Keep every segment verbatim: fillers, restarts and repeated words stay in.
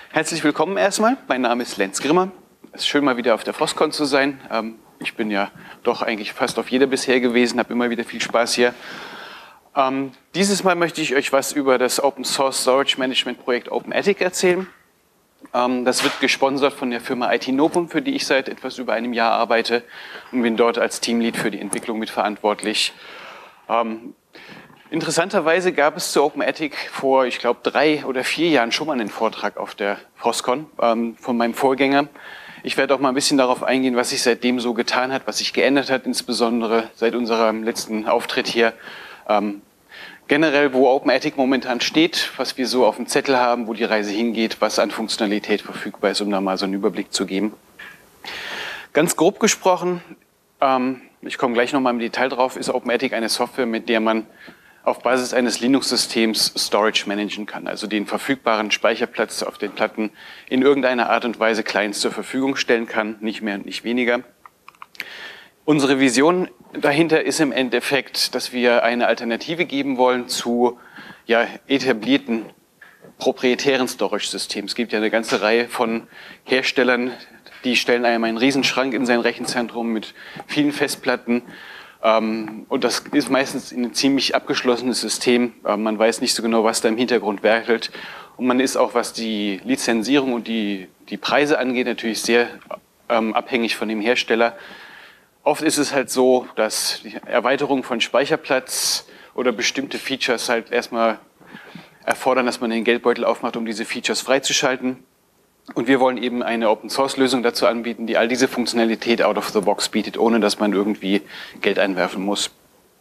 Herzlich willkommen erstmal. Mein Name ist Lenz Grimmer. Es ist schön, mal wieder auf der FOSSCON zu sein. Ähm, ich bin ja doch eigentlich fast auf jeder bisher gewesen, habe immer wieder viel Spaß hier. Ähm, dieses Mal möchte ich euch was über das Open Source Storage Management Projekt OpenAttic erzählen. Ähm, das wird gesponsert von der Firma I T Novum, für die ich seit etwas über einem Jahr arbeite und bin dort als Teamlead für die Entwicklung mitverantwortlich. Ähm, Interessanterweise gab es zu OpenAttic vor, ich glaube, drei oder vier Jahren schon mal einen Vortrag auf der FOSSCON ähm, von meinem Vorgänger. Ich werde auch mal ein bisschen darauf eingehen, was sich seitdem so getan hat, was sich geändert hat, insbesondere seit unserem letzten Auftritt hier. Ähm, generell, wo OpenAttic momentan steht, was wir so auf dem Zettel haben, wo die Reise hingeht, was an Funktionalität verfügbar ist, um da mal so einen Überblick zu geben. Ganz grob gesprochen, ähm, ich komme gleich nochmal im Detail drauf, ist OpenAttic eine Software, mit der man auf Basis eines Linux-Systems Storage managen kann, also den verfügbaren Speicherplatz auf den Platten in irgendeiner Art und Weise Clients zur Verfügung stellen kann, nicht mehr und nicht weniger. Unsere Vision dahinter ist im Endeffekt, dass wir eine Alternative geben wollen zu ja, etablierten proprietären Storage-Systemen. Es gibt ja eine ganze Reihe von Herstellern, die stellen einem einen Riesenschrank in sein Rechenzentrum mit vielen Festplatten. Ähm, und das ist meistens ein ziemlich abgeschlossenes System. Ähm, man weiß nicht so genau, was da im Hintergrund werkelt. Und man ist auch, was die Lizenzierung und die, die Preise angeht, natürlich sehr ähm, abhängig von dem Hersteller. Oft ist es halt so, dass die Erweiterung von Speicherplatz oder bestimmte Features halt erstmal erfordern, dass man den Geldbeutel aufmacht, um diese Features freizuschalten. Und wir wollen eben eine Open-Source-Lösung dazu anbieten, die all diese Funktionalität out of the box bietet, ohne dass man irgendwie Geld einwerfen muss.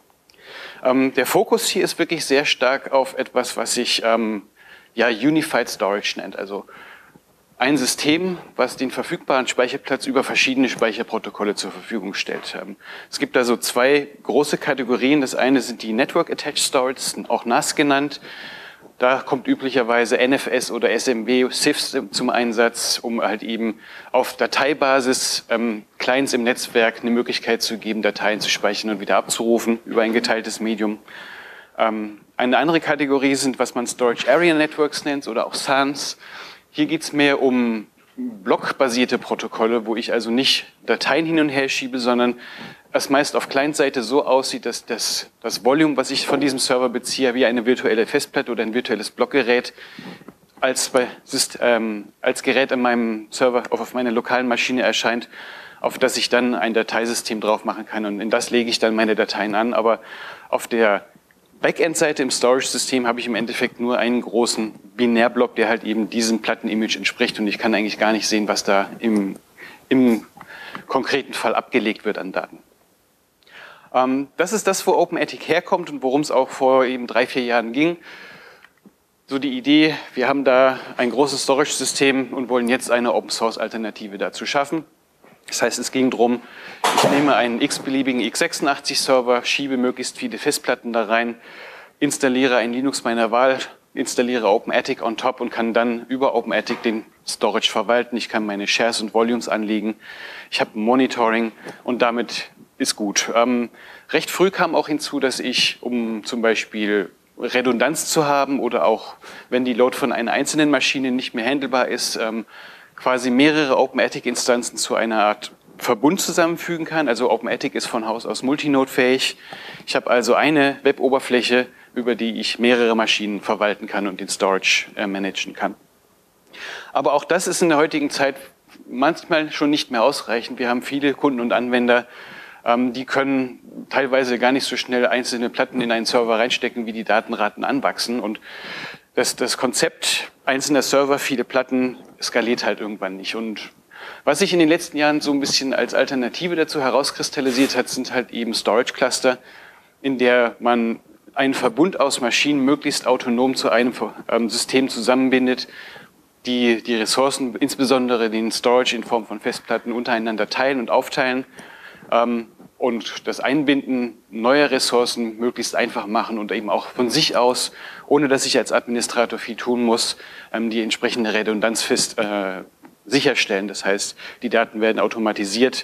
Ähm, der Fokus hier ist wirklich sehr stark auf etwas, was sich ähm, ja, Unified Storage nennt. Also ein System, was den verfügbaren Speicherplatz über verschiedene Speicherprotokolle zur Verfügung stellt. Ähm, es gibt da so zwei große Kategorien. Das eine sind die Network Attached Storage, auch N A S genannt. Da kommt üblicherweise N F S oder S M B, S I Fs zum Einsatz, um halt eben auf Dateibasis ähm, Clients im Netzwerk eine Möglichkeit zu geben, Dateien zu speichern und wieder abzurufen über ein geteiltes Medium. Ähm, eine andere Kategorie sind, was man Storage Area Networks nennt oder auch S A Ns. Hier geht es mehr um blockbasierte Protokolle, wo ich also nicht Dateien hin und her schiebe, sondern es meist auf Client-Seite so aussieht, dass das, das Volume, was ich von diesem Server beziehe, wie eine virtuelle Festplatte oder ein virtuelles Blockgerät, als, bei, ähm, als Gerät in meinem Server auf meiner lokalen Maschine erscheint, auf das ich dann ein Dateisystem drauf machen kann. Und in das lege ich dann meine Dateien an. Aber auf der Backend-Seite im Storage-System habe ich im Endeffekt nur einen großen Binärblock, der halt eben diesem Platten-Image entspricht. Und ich kann eigentlich gar nicht sehen, was da im, im konkreten Fall abgelegt wird an Daten. Ähm, das ist das, wo OpenAttic herkommt und worum es auch vor eben drei, vier Jahren ging. So die Idee, wir haben da ein großes Storage-System und wollen jetzt eine Open-Source-Alternative dazu schaffen. Das heißt, es ging darum, ich nehme einen x-beliebigen x sechsundachtzig-Server, schiebe möglichst viele Festplatten da rein, installiere ein Linux meiner Wahl, installiere OpenAttic on top und kann dann über OpenAttic den Storage verwalten. Ich kann meine Shares und Volumes anlegen. Ich habe Monitoring und damit ist gut. Ähm, recht früh kam auch hinzu, dass ich, um zum Beispiel Redundanz zu haben oder auch, wenn die Load von einer einzelnen Maschine nicht mehr handelbar ist, ähm, quasi mehrere OpenAttic-Instanzen zu einer Art Verbund zusammenfügen kann. Also OpenAttic ist von Haus aus multinode-fähig. Ich habe also eine Web-Oberfläche, über die ich mehrere Maschinen verwalten kann und den Storage äh, managen kann. Aber auch das ist in der heutigen Zeit manchmal schon nicht mehr ausreichend. Wir haben viele Kunden und Anwender, ähm, die können teilweise gar nicht so schnell einzelne Platten in einen Server reinstecken, wie die Datenraten anwachsen. Und das, das Konzept einzelner Server, viele Platten, skaliert halt irgendwann nicht. Und was sich in den letzten Jahren so ein bisschen als Alternative dazu herauskristallisiert hat, sind halt eben Storage-Cluster, in der man einen Verbund aus Maschinen möglichst autonom zu einem ähm, System zusammenbindet, die die Ressourcen, insbesondere den Storage in Form von Festplatten, untereinander teilen und aufteilen ähm, und das Einbinden neuer Ressourcen möglichst einfach machen und eben auch von sich aus, ohne dass ich als Administrator viel tun muss, ähm, die entsprechende Redundanz fest, äh, sicherstellen. Das heißt, die Daten werden automatisiert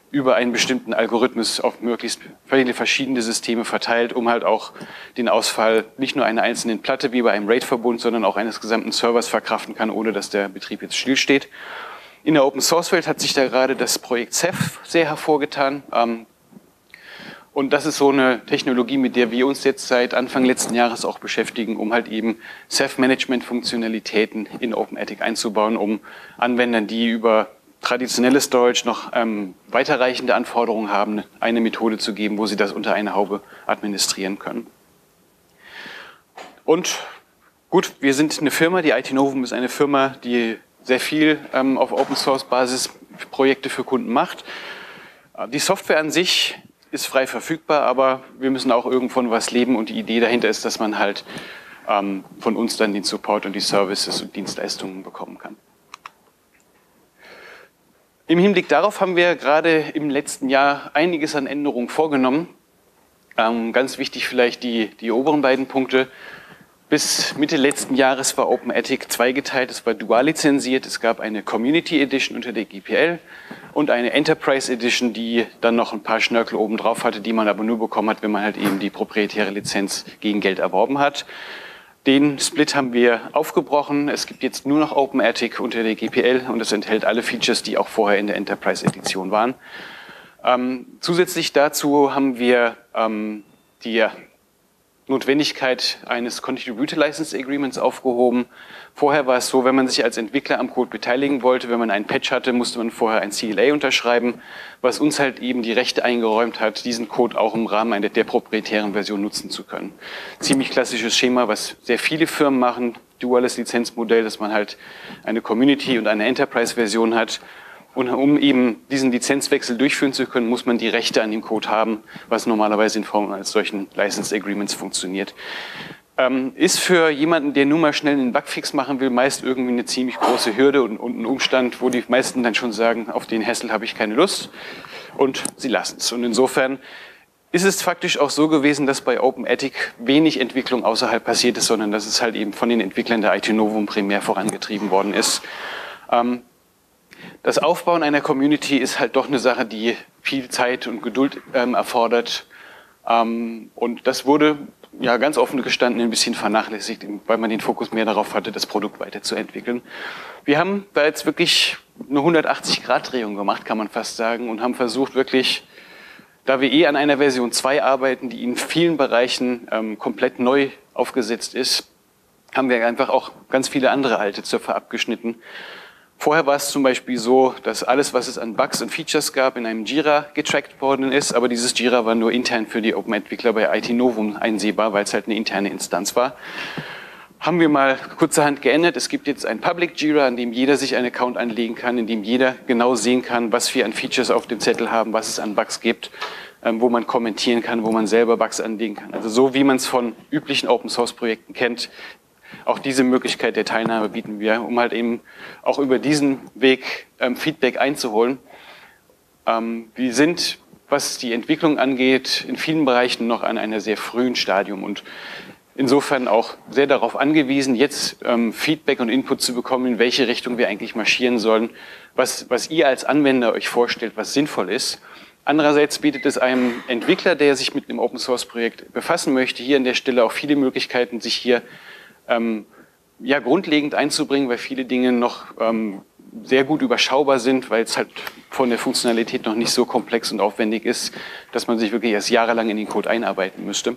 über einen bestimmten Algorithmus auf möglichst viele verschiedene Systeme verteilt, um halt auch den Ausfall nicht nur einer einzelnen Platte wie bei einem RAID-Verbund, sondern auch eines gesamten Servers verkraften kann, ohne dass der Betrieb jetzt stillsteht. In der Open-Source-Welt hat sich da gerade das Projekt Ceph sehr hervorgetan. Und das ist so eine Technologie, mit der wir uns jetzt seit Anfang letzten Jahres auch beschäftigen, um halt eben Ceph-Management-Funktionalitäten in OpenAttic einzubauen, um Anwendern, die über traditionelles Storage noch ähm, weiterreichende Anforderungen haben, eine Methode zu geben, wo sie das unter einer Haube administrieren können. Und gut, wir sind eine Firma, die I T Novum ist eine Firma, die sehr viel ähm, auf Open-Source-Basis Projekte für Kunden macht. Die Software an sich ist frei verfügbar, aber wir müssen auch irgendwann was leben und die Idee dahinter ist, dass man halt ähm, von uns dann den Support und die Services und Dienstleistungen bekommen kann. Im Hinblick darauf haben wir gerade im letzten Jahr einiges an Änderungen vorgenommen. Ähm, ganz wichtig vielleicht die, die oberen beiden Punkte. Bis Mitte letzten Jahres war OpenAttic zweigeteilt, es war dual lizenziert. Es gab eine Community Edition unter der G P L und eine Enterprise Edition, die dann noch ein paar Schnörkel oben drauf hatte, die man aber nur bekommen hat, wenn man halt eben die proprietäre Lizenz gegen Geld erworben hat. Den Split haben wir aufgebrochen. Es gibt jetzt nur noch OpenAttic unter der G P L und es enthält alle Features, die auch vorher in der Enterprise Edition waren. Ähm, zusätzlich dazu haben wir ähm, die Notwendigkeit eines Contributor License Agreements aufgehoben. Vorher war es so, wenn man sich als Entwickler am Code beteiligen wollte, wenn man einen Patch hatte, musste man vorher ein C L A unterschreiben, was uns halt eben die Rechte eingeräumt hat, diesen Code auch im Rahmen einer der proprietären Version nutzen zu können. Ziemlich klassisches Schema, was sehr viele Firmen machen, duales Lizenzmodell, dass man halt eine Community und eine Enterprise-Version hat. Und um eben diesen Lizenzwechsel durchführen zu können, muss man die Rechte an dem Code haben, was normalerweise in Form eines solchen License Agreements funktioniert. Ähm, ist für jemanden, der nur mal schnell einen Bugfix machen will, meist irgendwie eine ziemlich große Hürde und, und ein Umstand, wo die meisten dann schon sagen, auf den Hassel habe ich keine Lust und sie lassen es. Und insofern ist es faktisch auch so gewesen, dass bei OpenAttic wenig Entwicklung außerhalb passiert ist, sondern dass es halt eben von den Entwicklern der I T Novum primär vorangetrieben worden ist. Ähm, Das Aufbauen einer Community ist halt doch eine Sache, die viel Zeit und Geduld ähm, erfordert. Ähm, und das wurde ja ganz offen gestanden ein bisschen vernachlässigt, weil man den Fokus mehr darauf hatte, das Produkt weiterzuentwickeln. Wir haben da jetzt wirklich eine hundertachtzig Grad Drehung gemacht, kann man fast sagen, und haben versucht wirklich, da wir eh an einer Version zwei arbeiten, die in vielen Bereichen ähm, komplett neu aufgesetzt ist, haben wir einfach auch ganz viele andere alte Zöpfe abgeschnitten. Vorher war es zum Beispiel so, dass alles, was es an Bugs und Features gab, in einem Jira getrackt worden ist, aber dieses Jira war nur intern für die Open-Entwickler bei I T Novum einsehbar, weil es halt eine interne Instanz war. Haben wir mal kurzerhand geändert. Es gibt jetzt ein Public Jira, an dem jeder sich einen Account anlegen kann, in dem jeder genau sehen kann, was wir an Features auf dem Zettel haben, was es an Bugs gibt, wo man kommentieren kann, wo man selber Bugs anlegen kann. Also so, wie man es von üblichen Open-Source-Projekten kennt. Auch diese Möglichkeit der Teilnahme bieten wir, um halt eben auch über diesen Weg ähm, Feedback einzuholen. Ähm, wir sind, was die Entwicklung angeht, in vielen Bereichen noch an einem sehr frühen Stadium und insofern auch sehr darauf angewiesen, jetzt ähm, Feedback und Input zu bekommen, in welche Richtung wir eigentlich marschieren sollen, was, was ihr als Anwender euch vorstellt, was sinnvoll ist. Andererseits bietet es einem Entwickler, der sich mit einem Open-Source-Projekt befassen möchte, hier an der Stelle auch viele Möglichkeiten, sich hier Ähm, ja, grundlegend einzubringen, weil viele Dinge noch ähm, sehr gut überschaubar sind, weil es halt von der Funktionalität noch nicht so komplex und aufwendig ist, dass man sich wirklich erst jahrelang in den Code einarbeiten müsste.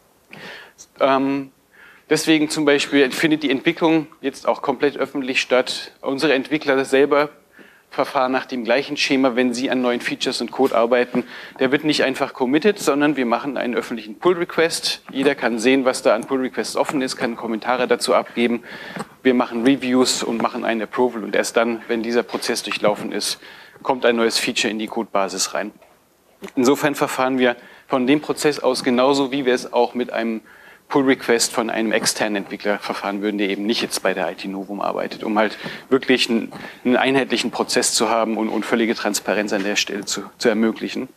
Ähm, deswegen zum Beispiel findet die Entwicklung jetzt auch komplett öffentlich statt. Unsere Entwickler selber verfahren nach dem gleichen Schema, wenn sie an neuen Features und Code arbeiten. Der wird nicht einfach committed, sondern wir machen einen öffentlichen Pull-Request. Jeder kann sehen, was da an Pull-Requests offen ist, kann Kommentare dazu abgeben. Wir machen Reviews und machen einen Approval und erst dann, wenn dieser Prozess durchlaufen ist, kommt ein neues Feature in die Codebasis rein. Insofern verfahren wir von dem Prozess aus genauso, wie wir es auch mit einem Pull-Request von einem externen Entwickler verfahren würden, der eben nicht jetzt bei der I T Novum arbeitet, um halt wirklich einen, einen einheitlichen Prozess zu haben und, und völlige Transparenz an der Stelle zu, zu ermöglichen.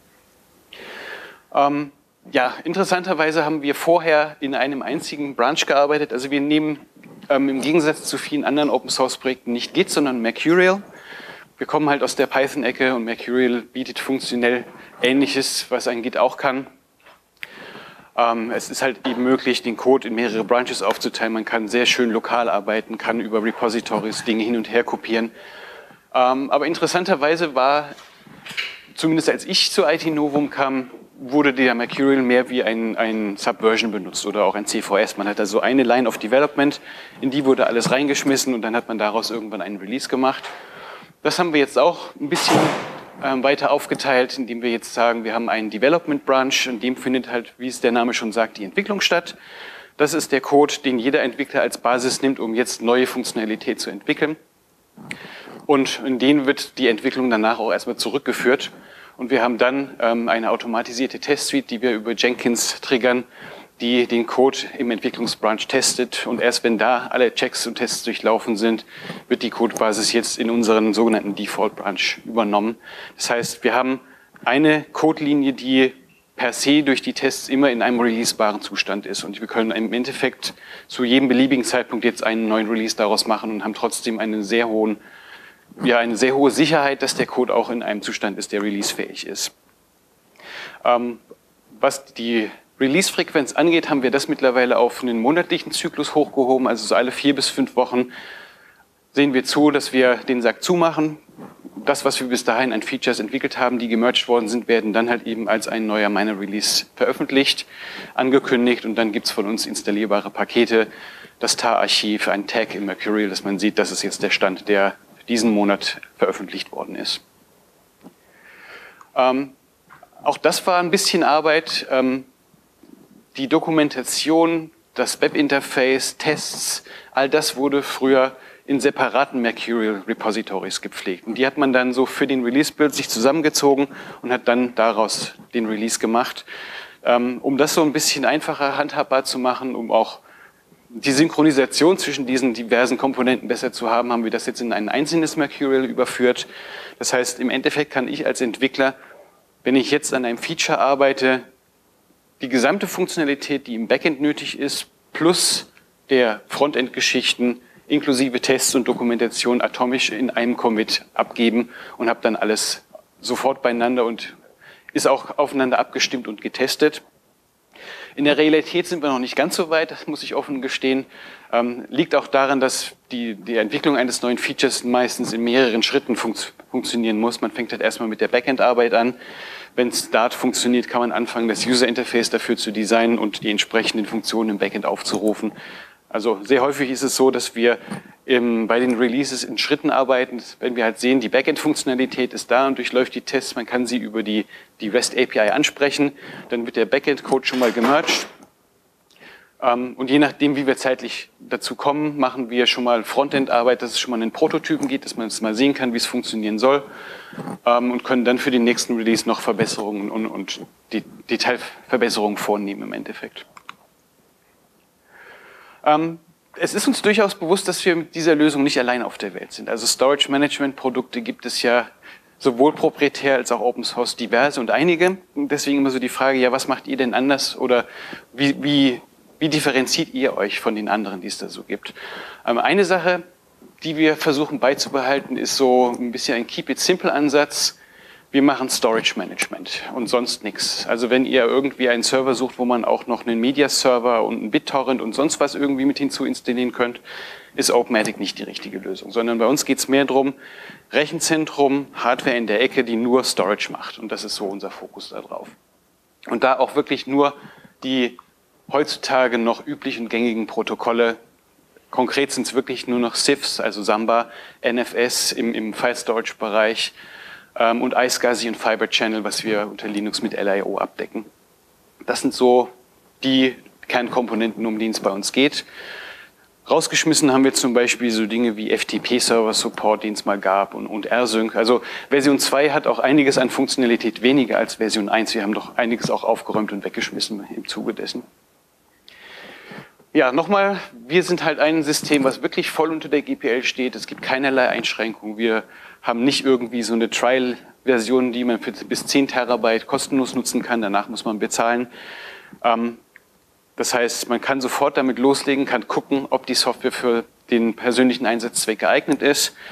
Ähm, ja, interessanterweise haben wir vorher in einem einzigen Branch gearbeitet. Also wir nehmen ähm, im Gegensatz zu vielen anderen Open-Source-Projekten nicht Git, sondern Mercurial. wir kommen halt aus der Python-Ecke und Mercurial bietet funktionell Ähnliches, was ein Git auch kann. Ähm, es ist halt eben möglich, den Code in mehrere Branches aufzuteilen. Man kann sehr schön lokal arbeiten, kann über Repositories Dinge hin und her kopieren. Ähm, aber interessanterweise war, zumindest als ich zu I T Novum kam, wurde der Mercurial mehr wie ein, ein Subversion benutzt oder auch ein C V S. Man hat da so eine Line of Development, in die wurde alles reingeschmissen und dann hat man daraus irgendwann einen Release gemacht. Das haben wir jetzt auch ein bisschen ähm, weiter aufgeteilt, indem wir jetzt sagen, wir haben einen Development Branch, in dem findet halt, wie es der Name schon sagt, die Entwicklung statt. Das ist der Code, den jeder Entwickler als Basis nimmt, um jetzt neue Funktionalität zu entwickeln. Und in den wird die Entwicklung danach auch erstmal zurückgeführt. Und wir haben dann ähm, eine automatisierte Testsuite, die wir über Jenkins triggern, die den Code im Entwicklungsbranch testet. Und erst wenn da alle Checks und Tests durchlaufen sind, wird die Codebasis jetzt in unseren sogenannten Default Branch übernommen. Das heißt, wir haben eine Codelinie, die per se durch die Tests immer in einem releasebaren Zustand ist. Und wir können im Endeffekt zu jedem beliebigen Zeitpunkt jetzt einen neuen Release daraus machen und haben trotzdem einen sehr hohen ja, eine sehr hohe Sicherheit, dass der Code auch in einem Zustand ist, der releasefähig ist. Ähm, was die Release-Frequenz angeht, haben wir das mittlerweile auf einen monatlichen Zyklus hochgehoben, also so alle vier bis fünf Wochen sehen wir zu, dass wir den Sack zumachen. Das, was wir bis dahin an Features entwickelt haben, die gemerged worden sind, werden dann halt eben als ein neuer Minor-Release veröffentlicht, angekündigt und dann gibt es von uns installierbare Pakete, das Tar-Archiv, ein Tag im Mercurial, dass man sieht, das ist jetzt der Stand, der diesen Monat veröffentlicht worden ist. Ähm, auch das war ein bisschen Arbeit. Ähm, die Dokumentation, das Webinterface, Tests, all das wurde früher in separaten Mercurial Repositories gepflegt. Und die hat man dann so für den Release-Build sich zusammengezogen und hat dann daraus den Release gemacht. Ähm, um das so ein bisschen einfacher handhabbar zu machen, um auch die Synchronisation zwischen diesen diversen Komponenten besser zu haben, haben wir das jetzt in ein einzelnes Mercurial überführt. Das heißt, im Endeffekt kann ich als Entwickler, wenn ich jetzt an einem Feature arbeite, die gesamte Funktionalität, die im Backend nötig ist, plus der Frontend-Geschichten, inklusive Tests und Dokumentation atomisch in einem Commit abgeben und habe dann alles sofort beieinander und ist auch aufeinander abgestimmt und getestet. In der Realität sind wir noch nicht ganz so weit, das muss ich offen gestehen. Ähm, liegt auch daran, dass die, die Entwicklung eines neuen Features meistens in mehreren Schritten funkt, funktionieren muss. Man fängt halt erstmal mit der Backend-Arbeit an. Wenn Start funktioniert, kann man anfangen, das User-Interface dafür zu designen und die entsprechenden Funktionen im Backend aufzurufen. Also sehr häufig ist es so, dass wir im, bei den Releases in Schritten arbeiten. Wenn wir halt sehen, die Backend-Funktionalität ist da und durchläuft die Tests, man kann sie über die, die REST A P I ansprechen, dann wird der Backend-Code schon mal gemerged. Ähm, und je nachdem, wie wir zeitlich dazu kommen, machen wir schon mal Frontend-Arbeit, dass es schon mal in Prototypen geht, dass man es mal sehen kann, wie es funktionieren soll. Ähm, und können dann für den nächsten Release noch Verbesserungen und, und die Detailverbesserungen vornehmen im Endeffekt. Ähm, es ist uns durchaus bewusst, dass wir mit dieser Lösung nicht allein auf der Welt sind. Also Storage Management Produkte gibt es ja sowohl proprietär als auch Open Source diverse und einige. Und deswegen immer so die Frage, ja, was macht ihr denn anders oder wie, wie, wie differenziert ihr euch von den anderen, die es da so gibt? Ähm, eine Sache, die wir versuchen beizubehalten, ist so ein bisschen ein Keep-it-simple-Ansatz. Wir machen Storage Management und sonst nichts. Also wenn ihr irgendwie einen Server sucht, wo man auch noch einen Media-Server und einen BitTorrent und sonst was irgendwie mit hinzu installieren könnt, ist Openmatic nicht die richtige Lösung. Sondern bei uns geht es mehr darum, Rechenzentrum, Hardware in der Ecke, die nur Storage macht. Und das ist so unser Fokus da drauf. Und da auch wirklich nur die heutzutage noch üblichen gängigen Protokolle. Konkret sind es wirklich nur noch S I Fs, also Samba, N F S im, im File-Storage-Bereich, und iSCSI und Fiber Channel, was wir unter Linux mit L I O abdecken. Das sind so die Kernkomponenten, um die es bei uns geht. Rausgeschmissen haben wir zum Beispiel so Dinge wie F T P-Server-Support, den es mal gab, und, und rsync. Also Version zwei hat auch einiges an Funktionalität weniger als Version eins. Wir haben doch einiges auch aufgeräumt und weggeschmissen im Zuge dessen. Ja, nochmal, wir sind halt ein System, was wirklich voll unter der G P L steht. Es gibt keinerlei Einschränkungen. Wir haben nicht irgendwie so eine Trial-Version, die man für bis zehn Terabyte kostenlos nutzen kann. Danach muss man bezahlen. Ähm, das heißt, man kann sofort damit loslegen, kann gucken, ob die Software für den persönlichen Einsatzzweck geeignet ist.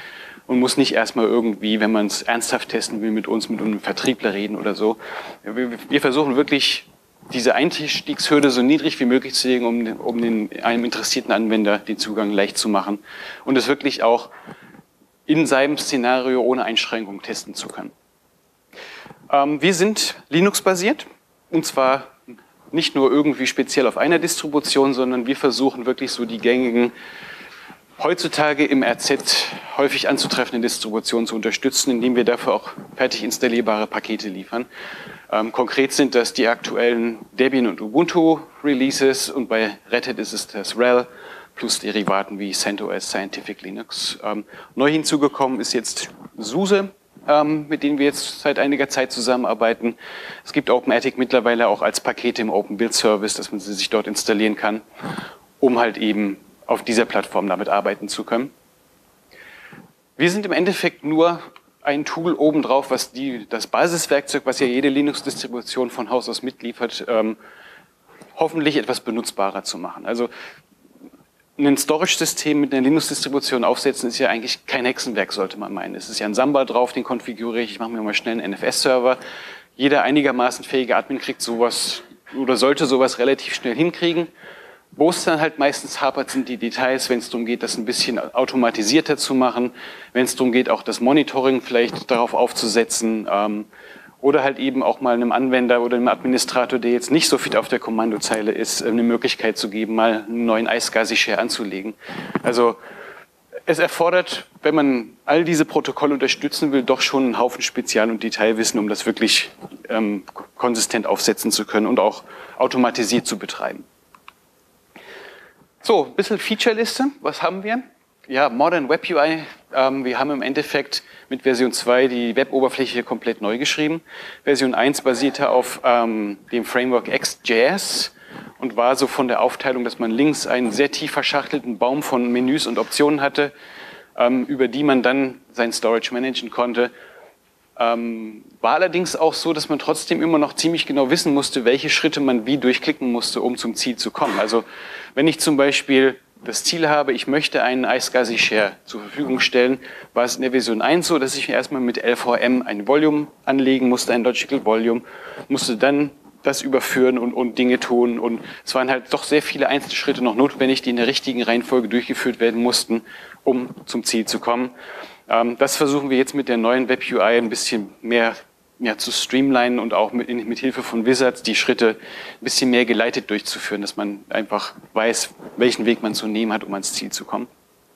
und muss nicht erstmal irgendwie, wenn man es ernsthaft testen will, mit uns, mit einem Vertriebler reden oder so. Wir, wir versuchen wirklich, diese Einstiegshürde so niedrig wie möglich zu legen, um, um den, einem interessierten Anwender den Zugang leicht zu machen und es wirklich auch in seinem Szenario ohne Einschränkung testen zu können. Ähm, wir sind Linux-basiert, und zwar nicht nur irgendwie speziell auf einer Distribution, sondern wir versuchen wirklich so die gängigen, heutzutage im R Z häufig anzutreffenden Distributionen zu unterstützen, indem wir dafür auch fertig installierbare Pakete liefern. Ähm, konkret sind das die aktuellen Debian und Ubuntu Releases und bei Red Hat ist es das R H E L plus Derivaten wie CentOS, Scientific Linux. Ähm, neu hinzugekommen ist jetzt SUSE, ähm, mit denen wir jetzt seit einiger Zeit zusammenarbeiten. Es gibt OpenATIC mittlerweile auch als Pakete im Open Build Service, dass man sie sich dort installieren kann, um halt eben auf dieser Plattform damit arbeiten zu können. Wir sind im Endeffekt nur ein Tool obendrauf, was die, das Basiswerkzeug, was ja jede Linux-Distribution von Haus aus mitliefert, ähm, hoffentlich etwas benutzbarer zu machen. Also ein Storage-System mit einer Linux-Distribution aufsetzen ist ja eigentlich kein Hexenwerk, sollte man meinen. Es ist ja ein Samba drauf, den konfiguriere ich, ich mache mir mal schnell einen N F S-Server. Jeder einigermaßen fähige Admin kriegt sowas oder sollte sowas relativ schnell hinkriegen. Wo es dann halt meistens hapert, sind die Details, wenn es darum geht, das ein bisschen automatisierter zu machen, wenn es darum geht, auch das Monitoring vielleicht darauf aufzusetzen ähm, oder halt eben auch mal einem Anwender oder einem Administrator, der jetzt nicht so fit auf der Kommandozeile ist, eine Möglichkeit zu geben, mal einen neuen iSCSI-Share anzulegen. Also es erfordert, wenn man all diese Protokolle unterstützen will, doch schon einen Haufen Spezial- und Detailwissen, um das wirklich ähm, konsistent aufsetzen zu können und auch automatisiert zu betreiben. So, ein bisschen Feature-Liste. Was haben wir? Ja, Modern Web U I. Ähm, wir haben im Endeffekt mit Version zwei die Web-Oberfläche komplett neu geschrieben. Version eins basierte auf ähm, dem Framework X J S und war so von der Aufteilung, dass man links einen sehr tief verschachtelten Baum von Menüs und Optionen hatte, ähm, über die man dann sein Storage managen konnte. Ähm, war allerdings auch so, dass man trotzdem immer noch ziemlich genau wissen musste, welche Schritte man wie durchklicken musste, um zum Ziel zu kommen. Also wenn ich zum Beispiel das Ziel habe, ich möchte einen iSCSI-Share zur Verfügung stellen, war es in der Version eins so, dass ich erstmal mit L V M ein Volume anlegen musste, ein Logical Volume, musste dann das überführen und, und Dinge tun. Und es waren halt doch sehr viele Einzelschritte noch notwendig, die in der richtigen Reihenfolge durchgeführt werden mussten, um zum Ziel zu kommen. Ähm, das versuchen wir jetzt mit der neuen Web U I ein bisschen mehr ja, zu streamlinen und auch mit, mit Hilfe von Wizards die Schritte ein bisschen mehr geleitet durchzuführen, dass man einfach weiß, welchen Weg man zu nehmen hat, um ans Ziel zu kommen.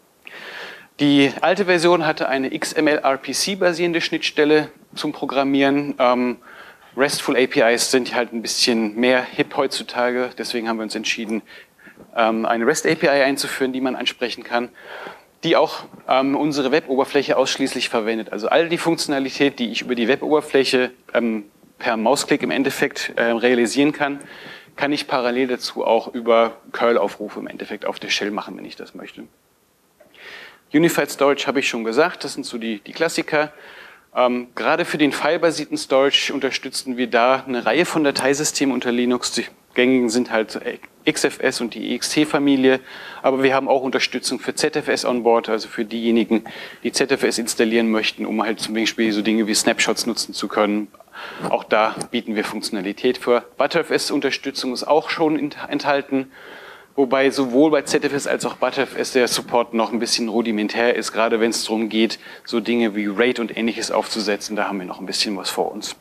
Die alte Version hatte eine X M L R P C-basierende Schnittstelle zum Programmieren. Ähm, RESTful A P Is sind halt ein bisschen mehr hip heutzutage, deswegen haben wir uns entschieden, ähm, eine REST A P I einzuführen, die man ansprechen kann, die auch ähm, unsere Web-Oberfläche ausschließlich verwendet. Also all die Funktionalität, die ich über die Web-Oberfläche ähm, per Mausklick im Endeffekt äh, realisieren kann, kann ich parallel dazu auch über Curl-Aufrufe im Endeffekt auf der Shell machen, wenn ich das möchte. Unified Storage habe ich schon gesagt, das sind so die, die Klassiker. Ähm, gerade für den filebasierten Storage unterstützen wir da eine Reihe von Dateisystemen unter Linux. Die gängigen sind halt X F S und die E X T-Familie, aber wir haben auch Unterstützung für Z F S on Board, also für diejenigen, die Z F S installieren möchten, um halt zum Beispiel so Dinge wie Snapshots nutzen zu können. Auch da bieten wir Funktionalität für. ButterFS-Unterstützung ist auch schon enthalten, wobei sowohl bei Z F S als auch ButterFS der Support noch ein bisschen rudimentär ist, gerade wenn es darum geht, so Dinge wie RAID und Ähnliches aufzusetzen, da haben wir noch ein bisschen was vor uns.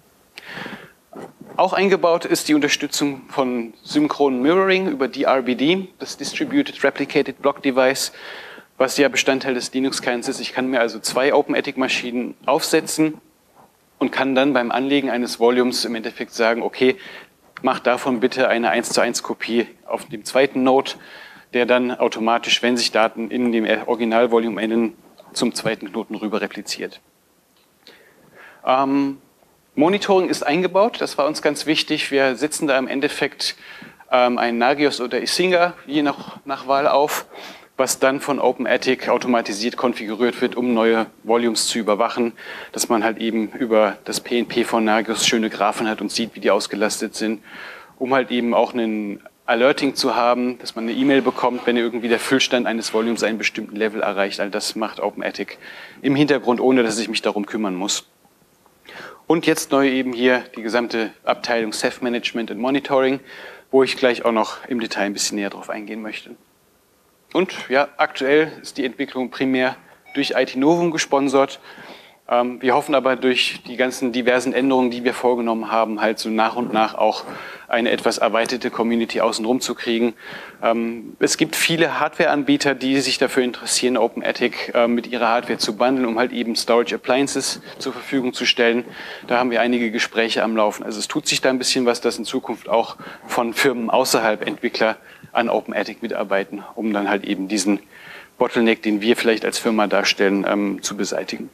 Auch eingebaut ist die Unterstützung von synchronen Mirroring über D R B D, das Distributed Replicated Block Device, was ja Bestandteil des Linux-Kerns ist. Ich kann mir also zwei OpenATIC-Maschinen aufsetzen und kann dann beim Anlegen eines Volumes im Endeffekt sagen, okay, mach davon bitte eine eins zu eins Kopie auf dem zweiten Node, der dann automatisch, wenn sich Daten in dem Original-Volume ändern, zum zweiten Knoten rüber repliziert. Ähm, Monitoring ist eingebaut, das war uns ganz wichtig. Wir setzen da im Endeffekt ähm, ein Nagios oder Isinga, je nach, nach Wahl auf, was dann von OpenATIC automatisiert konfiguriert wird, um neue Volumes zu überwachen, dass man halt eben über das P N P von Nagios schöne Graphen hat und sieht, wie die ausgelastet sind, um halt eben auch einen Alerting zu haben, dass man eine E-Mail bekommt, wenn irgendwie der Füllstand eines Volumes einen bestimmten Level erreicht. All das macht OpenAttic im Hintergrund, ohne dass ich mich darum kümmern muss. Und jetzt neu eben hier die gesamte Abteilung Ceph Management und Monitoring, wo ich gleich auch noch im Detail ein bisschen näher drauf eingehen möchte. Und ja, aktuell ist die Entwicklung primär durch I T Novum gesponsert. Ähm, wir hoffen aber durch die ganzen diversen Änderungen, die wir vorgenommen haben, halt so nach und nach auch eine etwas erweiterte Community außenrum zu kriegen. Ähm, es gibt viele Hardware-Anbieter, die sich dafür interessieren, OpenAttic äh, mit ihrer Hardware zu bundeln, um halt eben Storage Appliances zur Verfügung zu stellen. Da haben wir einige Gespräche am Laufen. Also es tut sich da ein bisschen was, dass in Zukunft auch von Firmen außerhalb Entwickler an OpenAttic mitarbeiten, um dann halt eben diesen Bottleneck, den wir vielleicht als Firma darstellen, ähm, zu beseitigen.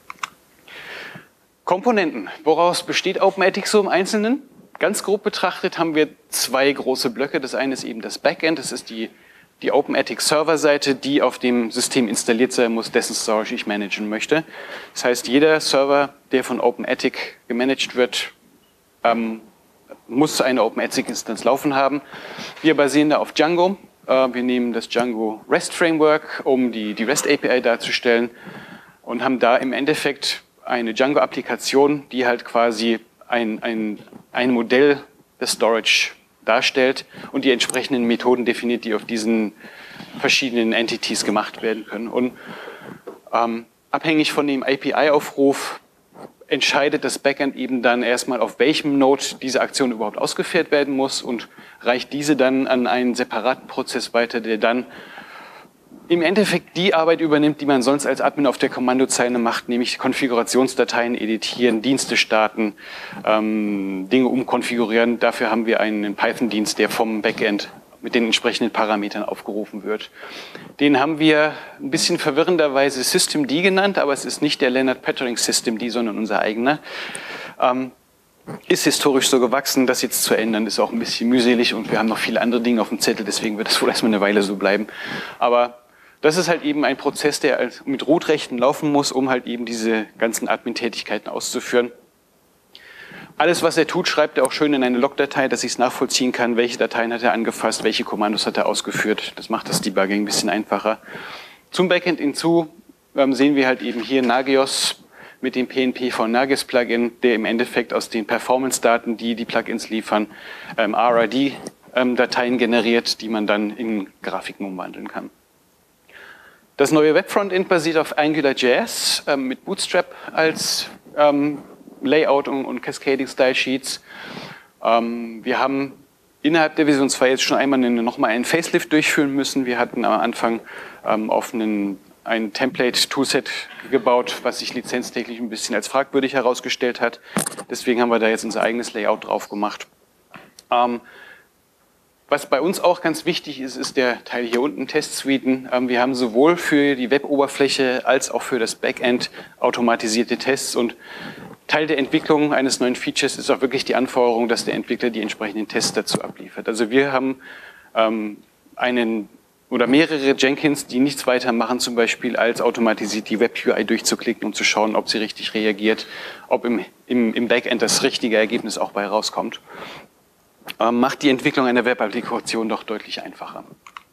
Komponenten. Woraus besteht OpenAttic so im Einzelnen? Ganz grob betrachtet haben wir zwei große Blöcke. Das eine ist eben das Backend, das ist die, die OpenAttic Server-Seite, die auf dem System installiert sein muss, dessen Storage ich managen möchte. Das heißt, jeder Server, der von OpenAttic gemanagt wird, ähm, muss eine OpenAttic-Instanz laufen haben. Wir basieren da auf Django. Äh, wir nehmen das Django REST Framework, um die, die REST A P I darzustellen und haben da im Endeffekt eine Django-Applikation, die halt quasi ein, ein, ein Modell des Storage darstellt und die entsprechenden Methoden definiert, die auf diesen verschiedenen Entities gemacht werden können. Und ähm, abhängig von dem A P I-Aufruf entscheidet das Backend eben dann erstmal, auf welchem Node diese Aktion überhaupt ausgeführt werden muss und reicht diese dann an einen separaten Prozess weiter, der dann im Endeffekt die Arbeit übernimmt, die man sonst als Admin auf der Kommandozeile macht, nämlich Konfigurationsdateien editieren, Dienste starten, ähm, Dinge umkonfigurieren. Dafür haben wir einen Python-Dienst, der vom Backend mit den entsprechenden Parametern aufgerufen wird. Den haben wir ein bisschen verwirrenderweise Systemd genannt, aber es ist nicht der Leonard Poettering Systemd, sondern unser eigener. Ähm, ist historisch so gewachsen, das jetzt zu ändern, ist auch ein bisschen mühselig und wir haben noch viele andere Dinge auf dem Zettel, deswegen wird das wohl erstmal eine Weile so bleiben. Aber das ist halt eben ein Prozess, der mit Root-Rechten laufen muss, um halt eben diese ganzen Admin-Tätigkeiten auszuführen. Alles, was er tut, schreibt er auch schön in eine Log-Datei, dass ich es nachvollziehen kann, welche Dateien hat er angefasst, welche Kommandos hat er ausgeführt. Das macht das Debugging ein bisschen einfacher. Zum Backend hinzu ähm, sehen wir halt eben hier Nagios mit dem P N P von Nagios Plugin, der im Endeffekt aus den Performance-Daten, die die Plugins liefern, ähm, R I D-Dateien generiert, die man dann in Grafiken umwandeln kann. Das neue Web-Frontend basiert auf AngularJS ähm, mit Bootstrap als ähm, Layout und, und Cascading Style Sheets. Ähm, wir haben innerhalb der Version zwei jetzt schon einmal eine, nochmal einen Facelift durchführen müssen. Wir hatten am Anfang ähm, auf einen, ein Template-Toolset gebaut, was sich lizenztechnisch ein bisschen als fragwürdig herausgestellt hat. Deswegen haben wir da jetzt unser eigenes Layout drauf gemacht. Ähm, Was bei uns auch ganz wichtig ist, ist der Teil hier unten, Testsuiten. Wir haben sowohl für die Web-Oberfläche als auch für das Backend automatisierte Tests und Teil der Entwicklung eines neuen Features ist auch wirklich die Anforderung, dass der Entwickler die entsprechenden Tests dazu abliefert. Also wir haben ähm, einen oder mehrere Jenkins, die nichts weiter machen, zum Beispiel als automatisiert die Web-U I durchzuklicken, um zu schauen, ob sie richtig reagiert, ob im, im, im Backend das richtige Ergebnis auch bei rauskommt. Macht die Entwicklung einer Web-Applikation doch deutlich einfacher.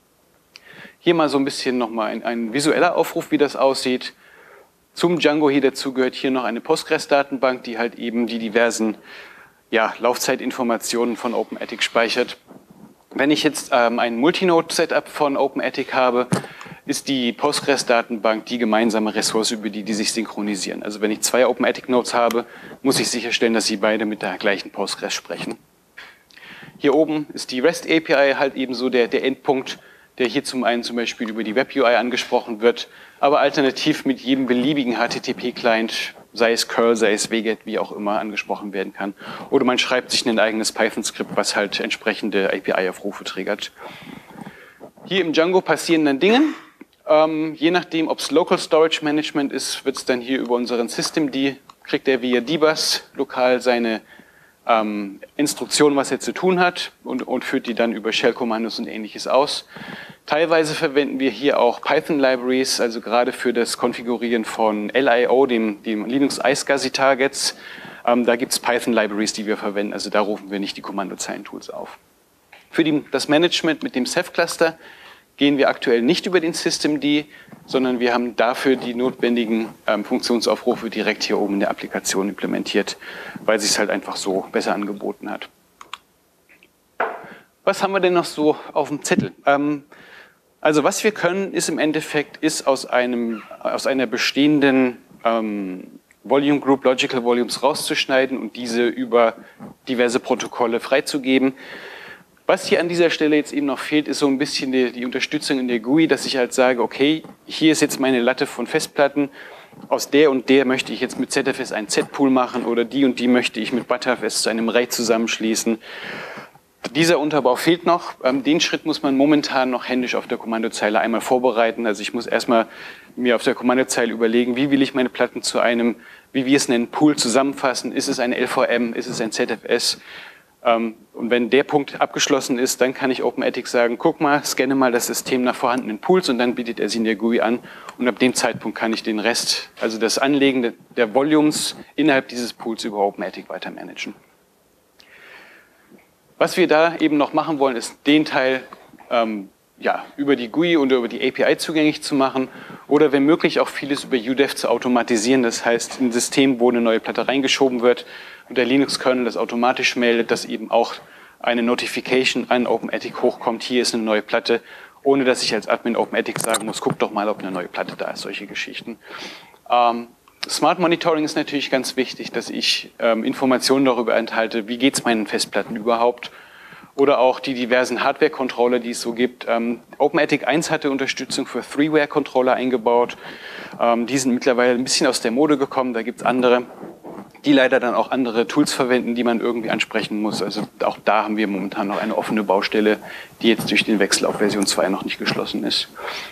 Hier mal so ein bisschen nochmal ein, ein visueller Aufruf, wie das aussieht. Zum Django hier dazu gehört hier noch eine Postgres-Datenbank, die halt eben die diversen ja, Laufzeitinformationen von OpenAttic speichert. Wenn ich jetzt ähm, ein Multinode-Setup von OpenAttic habe, ist die Postgres-Datenbank die gemeinsame Ressource, über die die sich synchronisieren. Also wenn ich zwei OpenAttic-Nodes habe, muss ich sicherstellen, dass sie beide mit der gleichen Postgres sprechen. Hier oben ist die REST A P I halt ebenso der, der Endpunkt, der hier zum einen zum Beispiel über die Web-U I angesprochen wird, aber alternativ mit jedem beliebigen H T T P-Client, sei es curl, sei es wget, wie auch immer, angesprochen werden kann. Oder man schreibt sich ein eigenes Python-Skript, was halt entsprechende A P I-Aufrufe triggert. Hier im Django passieren dann Dinge. Ähm, je nachdem, ob es Local Storage Management ist, wird es dann hier über unseren Systemd, kriegt er via D-Bus lokal seine Ähm, Instruktionen, was er zu tun hat und, und führt die dann über Shell-Kommandos und ähnliches aus. Teilweise verwenden wir hier auch Python-Libraries, also gerade für das Konfigurieren von L I O, dem, dem Linux iSCSI-Targets. Ähm, da gibt es Python-Libraries, die wir verwenden, also da rufen wir nicht die Kommandozeilen-Tools auf. Für die, das Management mit dem Ceph-Cluster gehen wir aktuell nicht über den Systemd, sondern wir haben dafür die notwendigen ähm, Funktionsaufrufe direkt hier oben in der Applikation implementiert, weil es sich halt einfach so besser angeboten hat. Was haben wir denn noch so auf dem Zettel? Ähm, also was wir können, ist im Endeffekt, ist aus, einem, aus einer bestehenden ähm, Volume Group Logical Volumes rauszuschneiden und diese über diverse Protokolle freizugeben. Was hier an dieser Stelle jetzt eben noch fehlt, ist so ein bisschen die, die Unterstützung in der G U I, dass ich halt sage, okay, hier ist jetzt meine Latte von Festplatten, aus der und der möchte ich jetzt mit Z F S einen Z-Pool machen oder die und die möchte ich mit Butterfs zu einem RAID zusammenschließen. Dieser Unterbau fehlt noch. Den Schritt muss man momentan noch händisch auf der Kommandozeile einmal vorbereiten. Also ich muss erstmal mir auf der Kommandozeile überlegen, wie will ich meine Platten zu einem, wie wir es nennen, Pool zusammenfassen. Ist es ein L V M, ist es ein Z F S? Und wenn der Punkt abgeschlossen ist, dann kann ich OpenATIC sagen, guck mal, scanne mal das System nach vorhandenen Pools und dann bietet er sie in der G U I an. Und ab dem Zeitpunkt kann ich den Rest, also das Anlegen der Volumes innerhalb dieses Pools über OpenATIC weiter managen. Was wir da eben noch machen wollen, ist den Teil ähm, ja, über die G U I oder über die A P I zugänglich zu machen oder wenn möglich auch vieles über U D E F zu automatisieren. Das heißt, ein System, wo eine neue Platte reingeschoben wird und der Linux-Kernel das automatisch meldet, dass eben auch eine Notification an OpenATIC hochkommt, hier ist eine neue Platte, ohne dass ich als Admin OpenATIC sagen muss, guck doch mal, ob eine neue Platte da ist, solche Geschichten. Ähm, Smart Monitoring ist natürlich ganz wichtig, dass ich ähm, Informationen darüber enthalte, wie geht es meinen Festplatten überhaupt oder auch die diversen Hardware-Controller, die es so gibt. Ähm, OpenATIC eins hatte Unterstützung für Three-Ware-Controller eingebaut. Ähm, die sind mittlerweile ein bisschen aus der Mode gekommen, da gibt es andere, die leider dann auch andere Tools verwenden, die man irgendwie ansprechen muss. Also auch da haben wir momentan noch eine offene Baustelle, die jetzt durch den Wechsel auf Version zwei noch nicht geschlossen ist.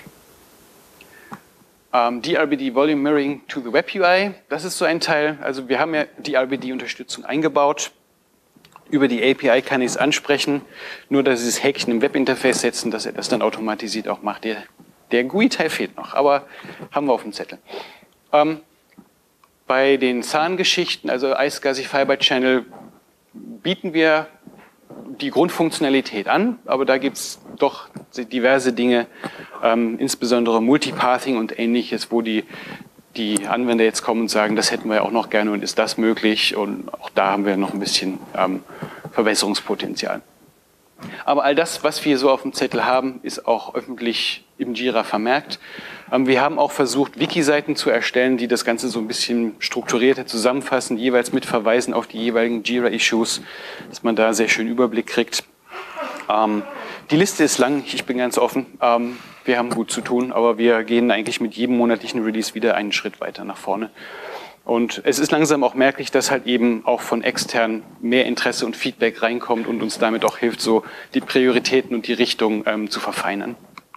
Ähm, D R B D Volume Mirroring to the Web U I, das ist so ein Teil. Also wir haben ja D R B D-Unterstützung eingebaut. Über die A P I kann ich es ansprechen, nur dass Sie das Häkchen im Webinterface setzen, dass er das dann automatisiert auch macht. Der, der G U I-Teil fehlt noch, aber haben wir auf dem Zettel. Ähm, bei den S A N-Geschichten, also iSCSI Fiber Channel, bieten wir die Grundfunktionalität an, aber da gibt es doch diverse Dinge, ähm, insbesondere Multipathing und Ähnliches, wo die die Anwender jetzt kommen und sagen, das hätten wir ja auch noch gerne und ist das möglich? Und auch da haben wir noch ein bisschen ähm, Verbesserungspotenzial. Aber all das, was wir so auf dem Zettel haben, ist auch öffentlich im Jira vermerkt. Ähm, wir haben auch versucht, Wiki-Seiten zu erstellen, die das Ganze so ein bisschen strukturierter zusammenfassen, jeweils mit Verweisen auf die jeweiligen Jira-Issues, dass man da sehr schön Überblick kriegt. Ähm, die Liste ist lang, ich bin ganz offen. Ähm, Wir haben gut zu tun, aber wir gehen eigentlich mit jedem monatlichen Release wieder einen Schritt weiter nach vorne. Und es ist langsam auch merklich, dass halt eben auch von extern mehr Interesse und Feedback reinkommt und uns damit auch hilft, so die Prioritäten und die Richtung ähm, zu verfeinern.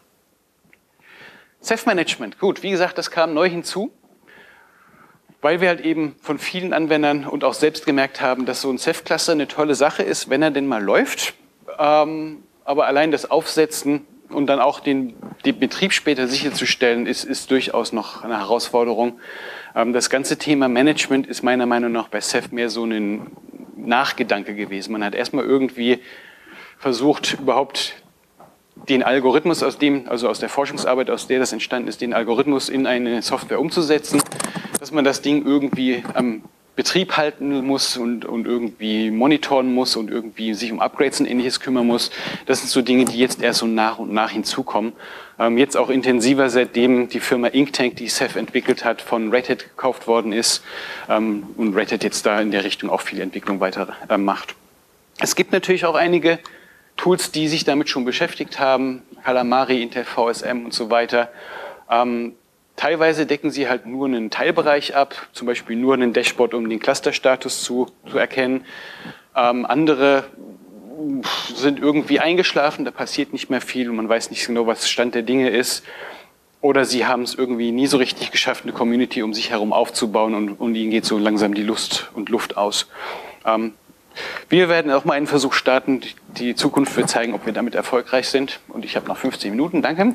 Ceph Management, gut, wie gesagt, das kam neu hinzu, weil wir halt eben von vielen Anwendern und auch selbst gemerkt haben, dass so ein Ceph-Cluster eine tolle Sache ist, wenn er denn mal läuft. Ähm, aber allein das Aufsetzen und dann auch den, den Betrieb später sicherzustellen, ist, ist durchaus noch eine Herausforderung. Ähm, das ganze Thema Management ist meiner Meinung nach bei Ceph mehr so ein Nachgedanke gewesen. Man hat erstmal irgendwie versucht, überhaupt den Algorithmus, aus dem, also aus der Forschungsarbeit, aus der das entstanden ist, den Algorithmus in eine Software umzusetzen, dass man das Ding irgendwie am Betrieb halten muss und, und irgendwie monitoren muss und irgendwie sich um Upgrades und Ähnliches kümmern muss. Das sind so Dinge, die jetzt erst so nach und nach hinzukommen. Ähm, jetzt auch intensiver, seitdem die Firma Inktank, die Ceph entwickelt hat, von Red Hat gekauft worden ist ähm, und Red Hat jetzt da in der Richtung auch viel Entwicklung weiter äh, macht. Es gibt natürlich auch einige Tools, die sich damit schon beschäftigt haben, Calamari, Intel V S M und so weiter. Ähm, Teilweise decken sie halt nur einen Teilbereich ab, zum Beispiel nur einen Dashboard, um den Clusterstatus zu, zu erkennen. Ähm, andere sind irgendwie eingeschlafen, da passiert nicht mehr viel und man weiß nicht genau, was Stand der Dinge ist. Oder sie haben es irgendwie nie so richtig geschafft, eine Community um sich herum aufzubauen und, und ihnen geht so langsam die Lust und Luft aus. Ähm, wir werden auch mal einen Versuch starten, die Zukunft wird zeigen, ob wir damit erfolgreich sind. Und ich habe noch fünfzehn Minuten, danke.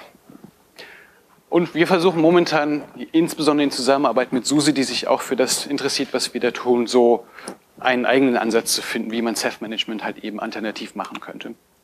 Und wir versuchen momentan, insbesondere in Zusammenarbeit mit SUSE, die sich auch für das interessiert, was wir da tun, so einen eigenen Ansatz zu finden, wie man Ceph Management halt eben alternativ machen könnte.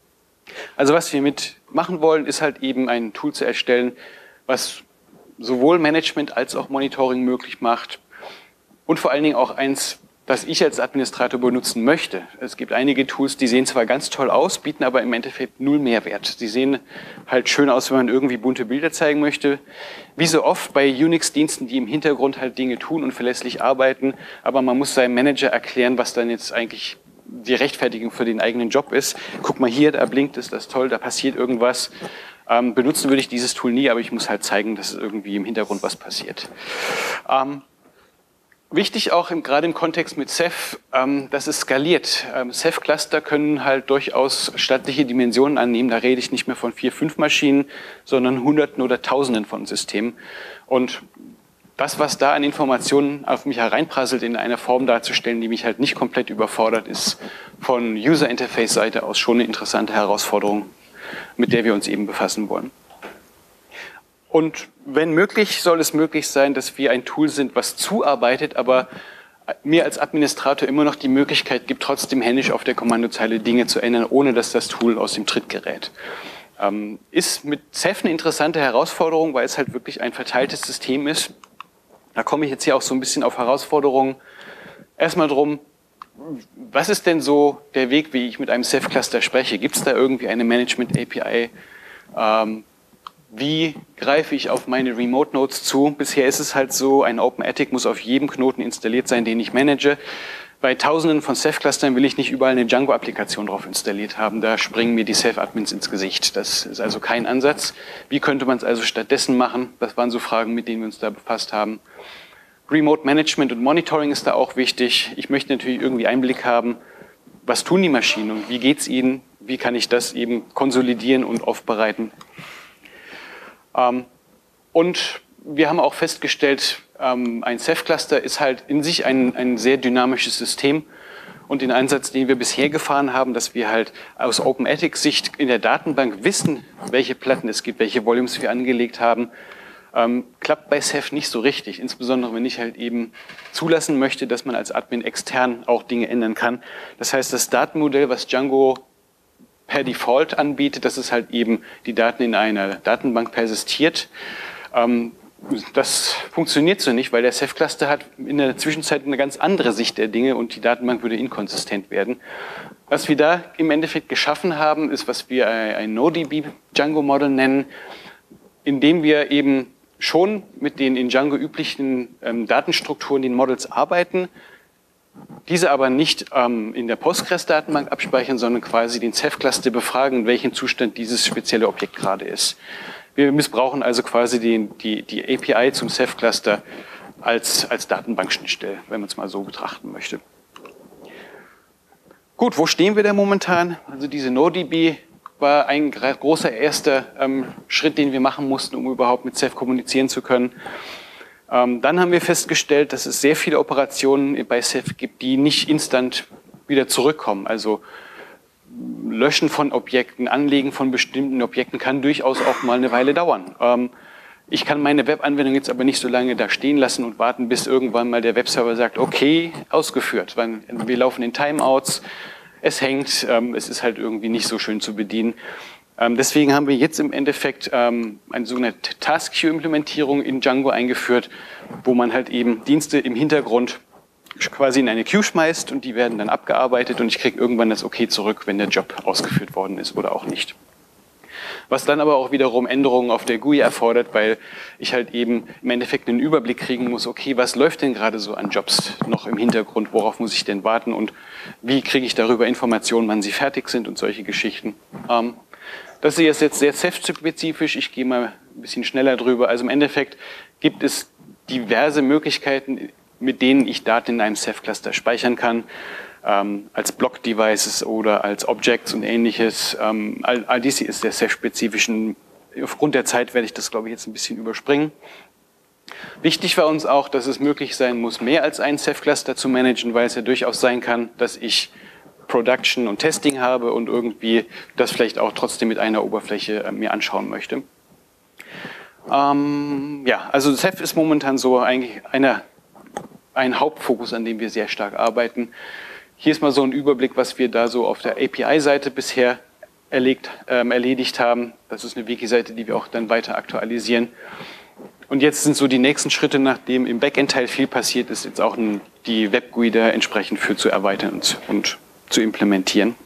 Also was wir mit machen wollen, ist halt eben ein Tool zu erstellen, was sowohl Management als auch Monitoring möglich macht und vor allen Dingen auch eins, das ich als Administrator benutzen möchte. Es gibt einige Tools, die sehen zwar ganz toll aus, bieten aber im Endeffekt null Mehrwert. Sie sehen halt schön aus, wenn man irgendwie bunte Bilder zeigen möchte. Wie so oft bei Unix-Diensten, die im Hintergrund halt Dinge tun und verlässlich arbeiten, aber man muss seinem Manager erklären, was dann jetzt eigentlich die Rechtfertigung für den eigenen Job ist. Guck mal hier, da blinkt es, das ist toll, da passiert irgendwas. Ähm, benutzen würde ich dieses Tool nie, aber ich muss halt zeigen, dass irgendwie im Hintergrund was passiert. Ähm, Wichtig auch im, gerade im Kontext mit Ceph, ähm, dass es skaliert. Ähm, Ceph-Cluster können halt durchaus stattliche Dimensionen annehmen. Da rede ich nicht mehr von vier, fünf Maschinen, sondern Hunderten oder Tausenden von Systemen. Und das, was da an Informationen auf mich hereinprasselt, in einer Form darzustellen, die mich halt nicht komplett überfordert, ist von User-Interface-Seite aus schon eine interessante Herausforderung, mit der wir uns eben befassen wollen. Und wenn möglich, soll es möglich sein, dass wir ein Tool sind, was zuarbeitet, aber mir als Administrator immer noch die Möglichkeit gibt, trotzdem händisch auf der Kommandozeile Dinge zu ändern, ohne dass das Tool aus dem Tritt gerät. Ähm, ist mit Ceph eine interessante Herausforderung, weil es halt wirklich ein verteiltes System ist. Da komme ich jetzt hier auch so ein bisschen auf Herausforderungen. Erstmal drum, was ist denn so der Weg, wie ich mit einem Ceph-Cluster spreche? Gibt es da irgendwie eine Management-A P I? Ähm, Wie greife ich auf meine Remote Nodes zu? Bisher ist es halt so, ein OpenAttic muss auf jedem Knoten installiert sein, den ich manage. Bei Tausenden von Ceph-Clustern will ich nicht überall eine Django-Applikation drauf installiert haben. Da springen mir die Ceph-Admins ins Gesicht. Das ist also kein Ansatz. Wie könnte man es also stattdessen machen? Das waren so Fragen, mit denen wir uns da befasst haben. Remote Management und Monitoring ist da auch wichtig. Ich möchte natürlich irgendwie Einblick haben, was tun die Maschinen und wie geht es ihnen? Wie kann ich das eben konsolidieren und aufbereiten? Und wir haben auch festgestellt, ein Ceph-Cluster ist halt in sich ein, ein sehr dynamisches System. Und den Ansatz, den wir bisher gefahren haben, dass wir halt aus OpenAttic-Sicht in der Datenbank wissen, welche Platten es gibt, welche Volumes wir angelegt haben, ähm, klappt bei Ceph nicht so richtig. Insbesondere, wenn ich halt eben zulassen möchte, dass man als Admin extern auch Dinge ändern kann. Das heißt, das Datenmodell, was Django per Default anbietet, dass es halt eben die Daten in einer Datenbank persistiert. Ähm, das funktioniert so nicht, weil der Ceph-Cluster hat in der Zwischenzeit eine ganz andere Sicht der Dinge und die Datenbank würde inkonsistent werden. Was wir da im Endeffekt geschaffen haben, ist, was wir ein NoDB-Django-Model nennen, in dem wir eben schon mit den in Django üblichen ähm, Datenstrukturen, den Models arbeiten, diese aber nicht ähm, in der Postgres-Datenbank abspeichern, sondern quasi den Ceph-Cluster befragen, in welchem Zustand dieses spezielle Objekt gerade ist. Wir missbrauchen also quasi die, die, die A P I zum Ceph-Cluster als, als Datenbankschnittstelle, wenn man es mal so betrachten möchte. Gut, wo stehen wir denn momentan? Also diese NoDB war ein großer erster ähm, Schritt, den wir machen mussten, um überhaupt mit Ceph kommunizieren zu können. Ähm, dann haben wir festgestellt, dass es sehr viele Operationen bei Ceph gibt, die nicht instant wieder zurückkommen. Also Löschen von Objekten, Anlegen von bestimmten Objekten kann durchaus auch mal eine Weile dauern. Ähm, ich kann meine Webanwendung jetzt aber nicht so lange da stehen lassen und warten, bis irgendwann mal der Webserver sagt, okay, ausgeführt. Weil wir laufen in Timeouts, es hängt, ähm, es ist halt irgendwie nicht so schön zu bedienen. Ähm, deswegen haben wir jetzt im Endeffekt ähm, eine sogenannte Task-Queue-Implementierung in Django eingeführt, wo man halt eben Dienste im Hintergrund quasi in eine Queue schmeißt und die werden dann abgearbeitet und ich kriege irgendwann das Okay zurück, wenn der Job ausgeführt worden ist oder auch nicht. Was dann aber auch wiederum Änderungen auf der G U I erfordert, weil ich halt eben im Endeffekt einen Überblick kriegen muss, okay, was läuft denn gerade so an Jobs noch im Hintergrund, worauf muss ich denn warten und wie kriege ich darüber Informationen, wann sie fertig sind und solche Geschichten. Ähm, das ist jetzt sehr Ceph-spezifisch, ich gehe mal ein bisschen schneller drüber. Also im Endeffekt gibt es diverse Möglichkeiten, mit denen ich Daten in einem Ceph-Cluster speichern kann, ähm, als Block-Devices oder als Objects und ähnliches. Ähm, all, all dies ist sehr Ceph-spezifisch. Aufgrund der Zeit werde ich das, glaube ich, jetzt ein bisschen überspringen. Wichtig war uns auch, dass es möglich sein muss, mehr als einen Ceph-Cluster zu managen, weil es ja durchaus sein kann, dass ich Production und Testing habe und irgendwie das vielleicht auch trotzdem mit einer Oberfläche äh, mir anschauen möchte. Ähm, ja, also Ceph ist momentan so eigentlich einer ein Hauptfokus, an dem wir sehr stark arbeiten. Hier ist mal so ein Überblick, was wir da so auf der A P I-Seite bisher erlegt, ähm, erledigt haben. Das ist eine Wiki-Seite, die wir auch dann weiter aktualisieren. Und jetzt sind so die nächsten Schritte, nachdem im Backend-Teil viel passiert ist, jetzt auch ein, die Web-G U I da entsprechend für zu erweitern und, und zu implementieren.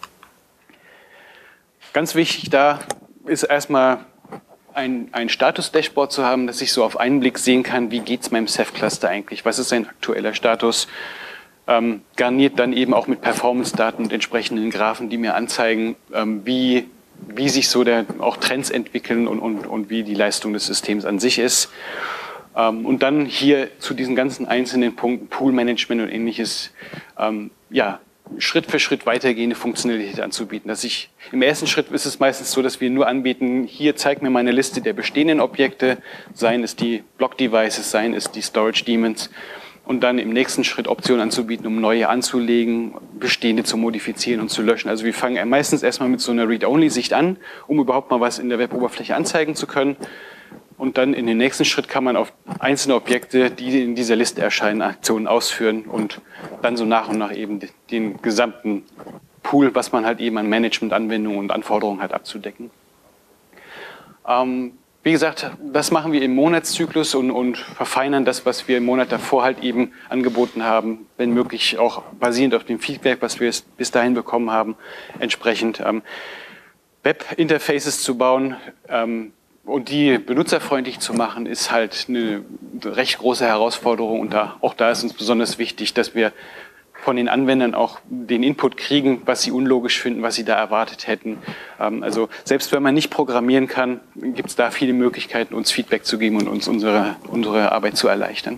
Ganz wichtig da ist erstmal ein, ein Status-Dashboard zu haben, dass ich so auf einen Blick sehen kann, wie geht es meinem Ceph-Cluster eigentlich, was ist sein aktueller Status, ähm, garniert dann eben auch mit Performance-Daten und entsprechenden Graphen, die mir anzeigen, ähm, wie, wie sich so der, auch Trends entwickeln und, und, und wie die Leistung des Systems an sich ist. Ähm, und dann hier zu diesen ganzen einzelnen Punkten, Pool-Management und ähnliches, ähm, ja, Schritt für Schritt weitergehende Funktionalität anzubieten. Dass ich, im ersten Schritt ist es meistens so, dass wir nur anbieten, hier zeig mir meine Liste der bestehenden Objekte, seien es die Block-Devices, seien es die Storage-Daemons, und dann im nächsten Schritt Optionen anzubieten, um neue anzulegen, bestehende zu modifizieren und zu löschen. Also wir fangen meistens erstmal mit so einer Read-Only-Sicht an, um überhaupt mal was in der Web-Oberfläche anzeigen zu können. Und dann in den nächsten Schritt kann man auf einzelne Objekte, die in dieser Liste erscheinen, Aktionen ausführen und dann so nach und nach eben den gesamten Pool, was man halt eben an Management, Anwendungen und Anforderungen hat, abzudecken. Ähm, wie gesagt, das machen wir im Monatszyklus und, und verfeinern das, was wir im Monat davor halt eben angeboten haben, wenn möglich auch basierend auf dem Feedback, was wir bis dahin bekommen haben, entsprechend ähm, Web-Interfaces zu bauen, ähm, und die benutzerfreundlich zu machen, ist halt eine recht große Herausforderung. Und da, auch da ist uns besonders wichtig, dass wir von den Anwendern auch den Input kriegen, was sie unlogisch finden, was sie da erwartet hätten. Also selbst wenn man nicht programmieren kann, gibt es da viele Möglichkeiten, uns Feedback zu geben und uns unsere, unsere Arbeit zu erleichtern.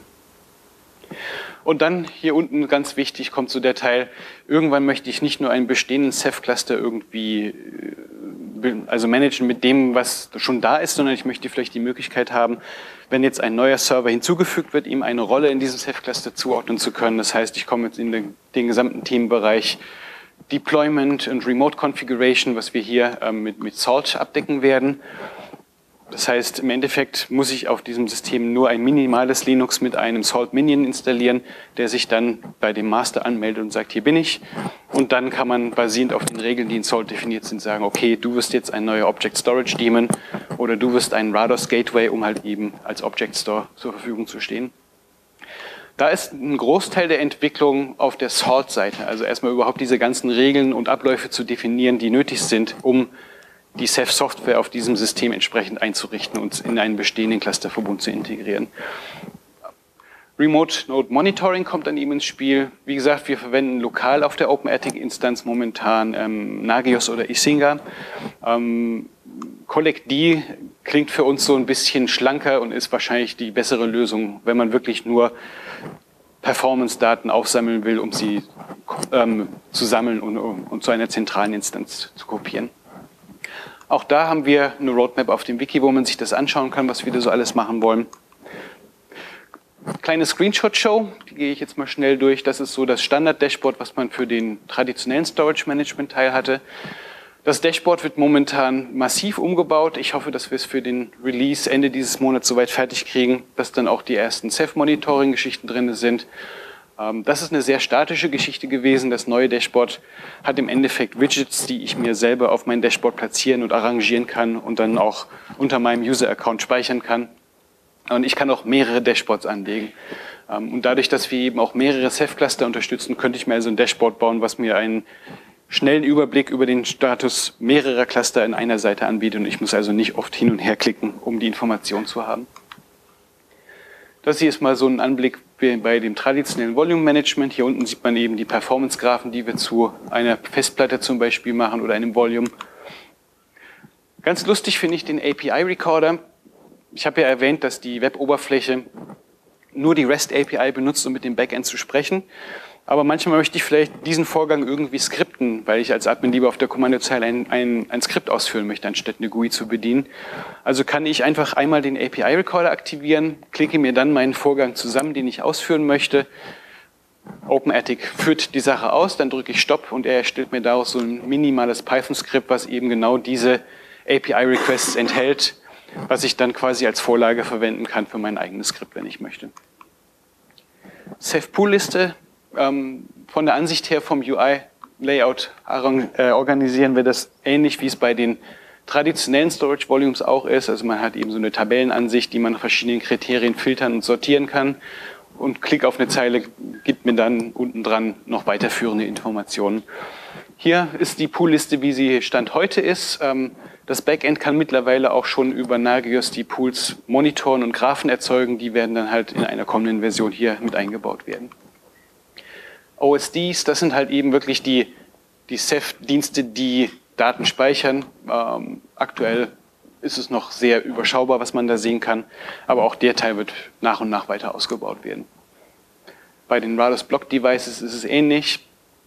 Und dann hier unten ganz wichtig kommt so der Teil, irgendwann möchte ich nicht nur einen bestehenden Ceph-Cluster irgendwie also managen mit dem, was schon da ist, sondern ich möchte vielleicht die Möglichkeit haben, wenn jetzt ein neuer Server hinzugefügt wird, ihm eine Rolle in diesem Ceph-Cluster zuordnen zu können. Das heißt, ich komme jetzt in den, den gesamten Themenbereich Deployment und Remote Configuration, was wir hier ähm, mit, mit Salt abdecken werden. Das heißt, im Endeffekt muss ich auf diesem System nur ein minimales Linux mit einem Salt Minion installieren, der sich dann bei dem Master anmeldet und sagt, hier bin ich. Und dann kann man basierend auf den Regeln, die in Salt definiert sind, sagen, okay, du wirst jetzt ein neuer Object Storage Daemon oder du wirst ein Rados Gateway, um halt eben als Object Store zur Verfügung zu stehen. Da ist ein Großteil der Entwicklung auf der Salt-Seite, also erstmal überhaupt diese ganzen Regeln und Abläufe zu definieren, die nötig sind, um die Ceph-Software auf diesem System entsprechend einzurichten und in einen bestehenden Clusterverbund zu integrieren. Remote Node Monitoring kommt dann eben ins Spiel. Wie gesagt, wir verwenden lokal auf der OpenAttic-Instanz momentan ähm, Nagios oder Isinga. Ähm, CollectD klingt für uns so ein bisschen schlanker und ist wahrscheinlich die bessere Lösung, wenn man wirklich nur Performance-Daten aufsammeln will, um sie ähm, zu sammeln und, und zu einer zentralen Instanz zu kopieren. Auch da haben wir eine Roadmap auf dem Wiki, wo man sich das anschauen kann, was wir da so alles machen wollen. Kleine Screenshot-Show, die gehe ich jetzt mal schnell durch. Das ist so das Standard-Dashboard, was man für den traditionellen Storage-Management-Teil hatte. Das Dashboard wird momentan massiv umgebaut. Ich hoffe, dass wir es für den Release Ende dieses Monats soweit fertig kriegen, dass dann auch die ersten Ceph-Monitoring-Geschichten drin sind. Das ist eine sehr statische Geschichte gewesen. Das neue Dashboard hat im Endeffekt Widgets, die ich mir selber auf mein Dashboard platzieren und arrangieren kann und dann auch unter meinem User-Account speichern kann. Und ich kann auch mehrere Dashboards anlegen. Und dadurch, dass wir eben auch mehrere Ceph-Cluster unterstützen, könnte ich mir also ein Dashboard bauen, was mir einen schnellen Überblick über den Status mehrerer Cluster in einer Seite anbietet. Und ich muss also nicht oft hin und her klicken, um die Information zu haben. Das hier ist mal so ein Anblick bei dem traditionellen Volume Management. Hier unten sieht man eben die Performance-Graphen, die wir zu einer Festplatte zum Beispiel machen oder einem Volume. Ganz lustig finde ich den A P I-Recorder. Ich habe ja erwähnt, dass die Web-Oberfläche nur die REST-A P I benutzt, um mit dem Backend zu sprechen. Aber manchmal möchte ich vielleicht diesen Vorgang irgendwie skripten, weil ich als Admin lieber auf der Kommandozeile ein, ein, ein Skript ausführen möchte, anstatt eine G U I zu bedienen. Also kann ich einfach einmal den A P I-Recorder aktivieren, klicke mir dann meinen Vorgang zusammen, den ich ausführen möchte. OpenAttic führt die Sache aus, dann drücke ich Stopp und er erstellt mir daraus so ein minimales Python-Skript, was eben genau diese A P I-Requests enthält, was ich dann quasi als Vorlage verwenden kann für mein eigenes Skript, wenn ich möchte. Ceph-Pool-Liste. Ähm, von der Ansicht her vom U I Layout äh, organisieren wir das ähnlich, wie es bei den traditionellen Storage Volumes auch ist. Also man hat eben so eine Tabellenansicht, die man nach verschiedenen Kriterien filtern und sortieren kann. Und Klick auf eine Zeile gibt mir dann unten dran noch weiterführende Informationen. Hier ist die Poolliste, wie sie Stand heute ist. Das Backend kann mittlerweile auch schon über Nagios die Pools monitoren und Graphen erzeugen. Die werden dann halt in einer kommenden Version hier mit eingebaut werden. O S Ds, das sind halt eben wirklich die, die Ceph-Dienste, die Daten speichern. Ähm, aktuell ist es noch sehr überschaubar, was man da sehen kann, aber auch der Teil wird nach und nach weiter ausgebaut werden. Bei den Rados Block Devices ist es ähnlich.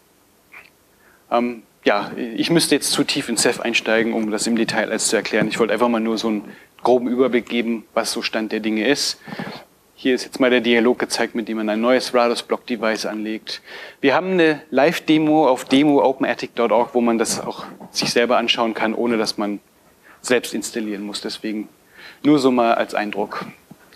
Ähm, ja, ich müsste jetzt zu tief in Ceph einsteigen, um das im Detail alles zu erklären. Ich wollte einfach mal nur so einen groben Überblick geben, was so Stand der Dinge ist. Hier ist jetzt mal der Dialog gezeigt, mit dem man ein neues Rados Block Device anlegt. Wir haben eine Live-Demo auf demo punkt openattic punkt org, wo man das auch sich selber anschauen kann, ohne dass man selbst installieren muss. Deswegen nur so mal als Eindruck.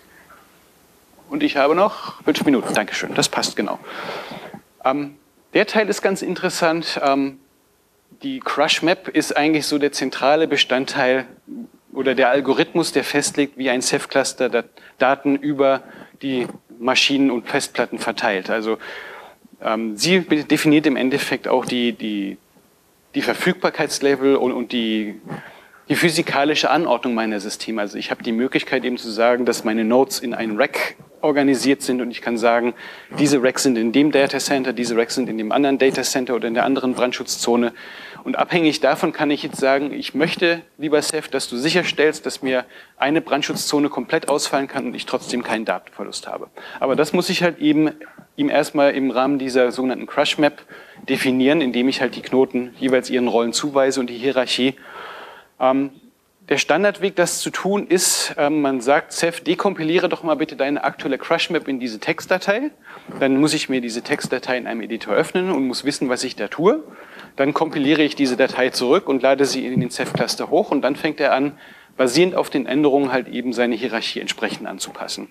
Und ich habe noch fünf Minuten. Dankeschön, das passt genau. Ähm, der Teil ist ganz interessant. Ähm, die Crush Map ist eigentlich so der zentrale Bestandteil oder der Algorithmus, der festlegt, wie ein Ceph-Cluster Daten über die Maschinen und Festplatten verteilt. Also ähm, sie definiert im Endeffekt auch die, die, die Verfügbarkeitslevel und, und die, die physikalische Anordnung meiner Systeme. Also ich habe die Möglichkeit eben zu sagen, dass meine Nodes in ein Rack organisiert sind und ich kann sagen, diese Racks sind in dem Datacenter, diese Racks sind in dem anderen Datacenter oder in der anderen Brandschutzzone. Und abhängig davon kann ich jetzt sagen, ich möchte, lieber Ceph, dass du sicherstellst, dass mir eine Brandschutzzone komplett ausfallen kann und ich trotzdem keinen Datenverlust habe. Aber das muss ich halt eben ihm erstmal im Rahmen dieser sogenannten Crush Map definieren, indem ich halt die Knoten jeweils ihren Rollen zuweise und die Hierarchie. Ähm, Der Standardweg, das zu tun, ist, ähm, man sagt, Ceph, dekompiliere doch mal bitte deine aktuelle Crush-Map in diese Textdatei. Dann muss ich mir diese Textdatei in einem Editor öffnen und muss wissen, was ich da tue. Dann kompiliere ich diese Datei zurück und lade sie in den Ceph-Cluster hoch und dann fängt er an, basierend auf den Änderungen halt eben seine Hierarchie entsprechend anzupassen.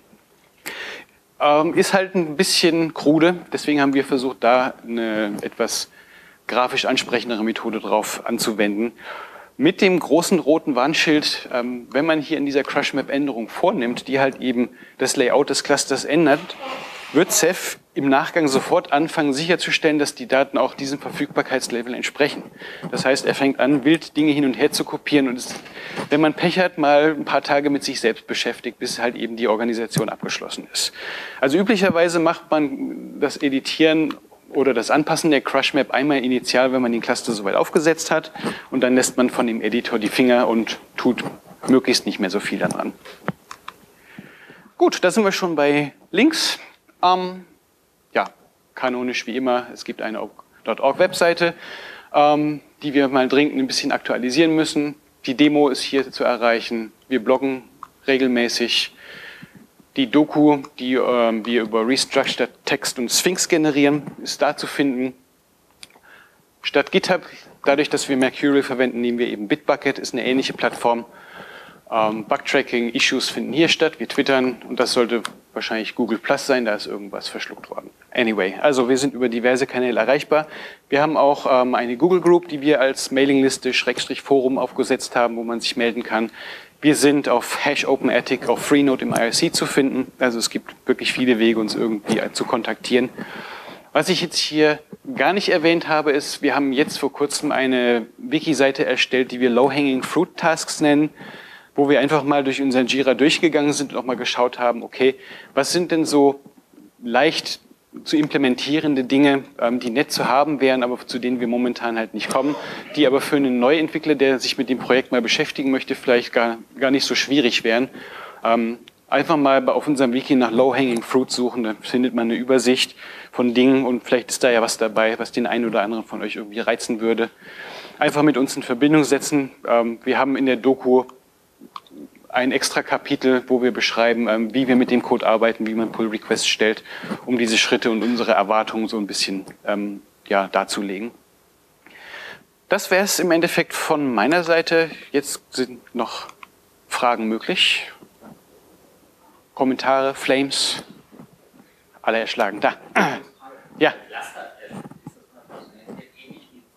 Ähm, ist halt ein bisschen krude, deswegen haben wir versucht, da eine etwas grafisch ansprechendere Methode drauf anzuwenden. Mit dem großen roten Warnschild, ähm, wenn man hier in dieser Crush Map Änderung vornimmt, die halt eben das Layout des Clusters ändert, wird Ceph im Nachgang sofort anfangen sicherzustellen, dass die Daten auch diesem Verfügbarkeitslevel entsprechen. Das heißt, er fängt an, wild Dinge hin und her zu kopieren und ist, wenn man Pech hat, mal ein paar Tage mit sich selbst beschäftigt, bis halt eben die Organisation abgeschlossen ist. Also üblicherweise macht man das Editieren oder das Anpassen der Crush Map einmal initial, wenn man den Cluster soweit aufgesetzt hat und dann lässt man von dem Editor die Finger und tut möglichst nicht mehr so viel daran. Gut, da sind wir schon bei Links. Ähm, ja, kanonisch wie immer, es gibt eine .org-Webseite, ähm, die wir mal dringend ein bisschen aktualisieren müssen. Die Demo ist hier zu erreichen. Wir bloggen regelmäßig. Die Doku, die äh, wir über Restructured Text und Sphinx generieren, ist da zu finden. Statt GitHub, dadurch, dass wir Mercurial verwenden, nehmen wir eben Bitbucket, ist eine ähnliche Plattform. Ähm, Bugtracking, Issues finden hier statt, wir twittern und das sollte wahrscheinlich Google Plus sein, da ist irgendwas verschluckt worden. Anyway, also wir sind über diverse Kanäle erreichbar. Wir haben auch ähm, eine Google Group, die wir als Mailingliste Schrägstrich Forum aufgesetzt haben, wo man sich melden kann. Wir sind auf Hash OpenAttic, auf Freenode im I R C zu finden. Also es gibt wirklich viele Wege, uns irgendwie zu kontaktieren. Was ich jetzt hier gar nicht erwähnt habe, ist, wir haben jetzt vor kurzem eine Wiki-Seite erstellt, die wir Low-Hanging Fruit Tasks nennen, wo wir einfach mal durch unseren Jira durchgegangen sind und auch mal geschaut haben, okay, was sind denn so leicht zu implementierende Dinge, die nett zu haben wären, aber zu denen wir momentan halt nicht kommen, die aber für einen Neuentwickler, der sich mit dem Projekt mal beschäftigen möchte, vielleicht gar, gar nicht so schwierig wären. Ähm, einfach mal auf unserem Wiki nach Low-Hanging Fruit suchen, dann findet man eine Übersicht von Dingen und vielleicht ist da ja was dabei, was den einen oder anderen von euch irgendwie reizen würde. Einfach mit uns in Verbindung setzen. Ähm, wir haben in der Doku ein extra Kapitel, wo wir beschreiben, wie wir mit dem Code arbeiten, wie man Pull-Requests stellt, um diese Schritte und unsere Erwartungen so ein bisschen ähm, ja, darzulegen. Das wäre es im Endeffekt von meiner Seite. Jetzt sind noch Fragen möglich. Kommentare, Flames, alle erschlagen. Da. Ja.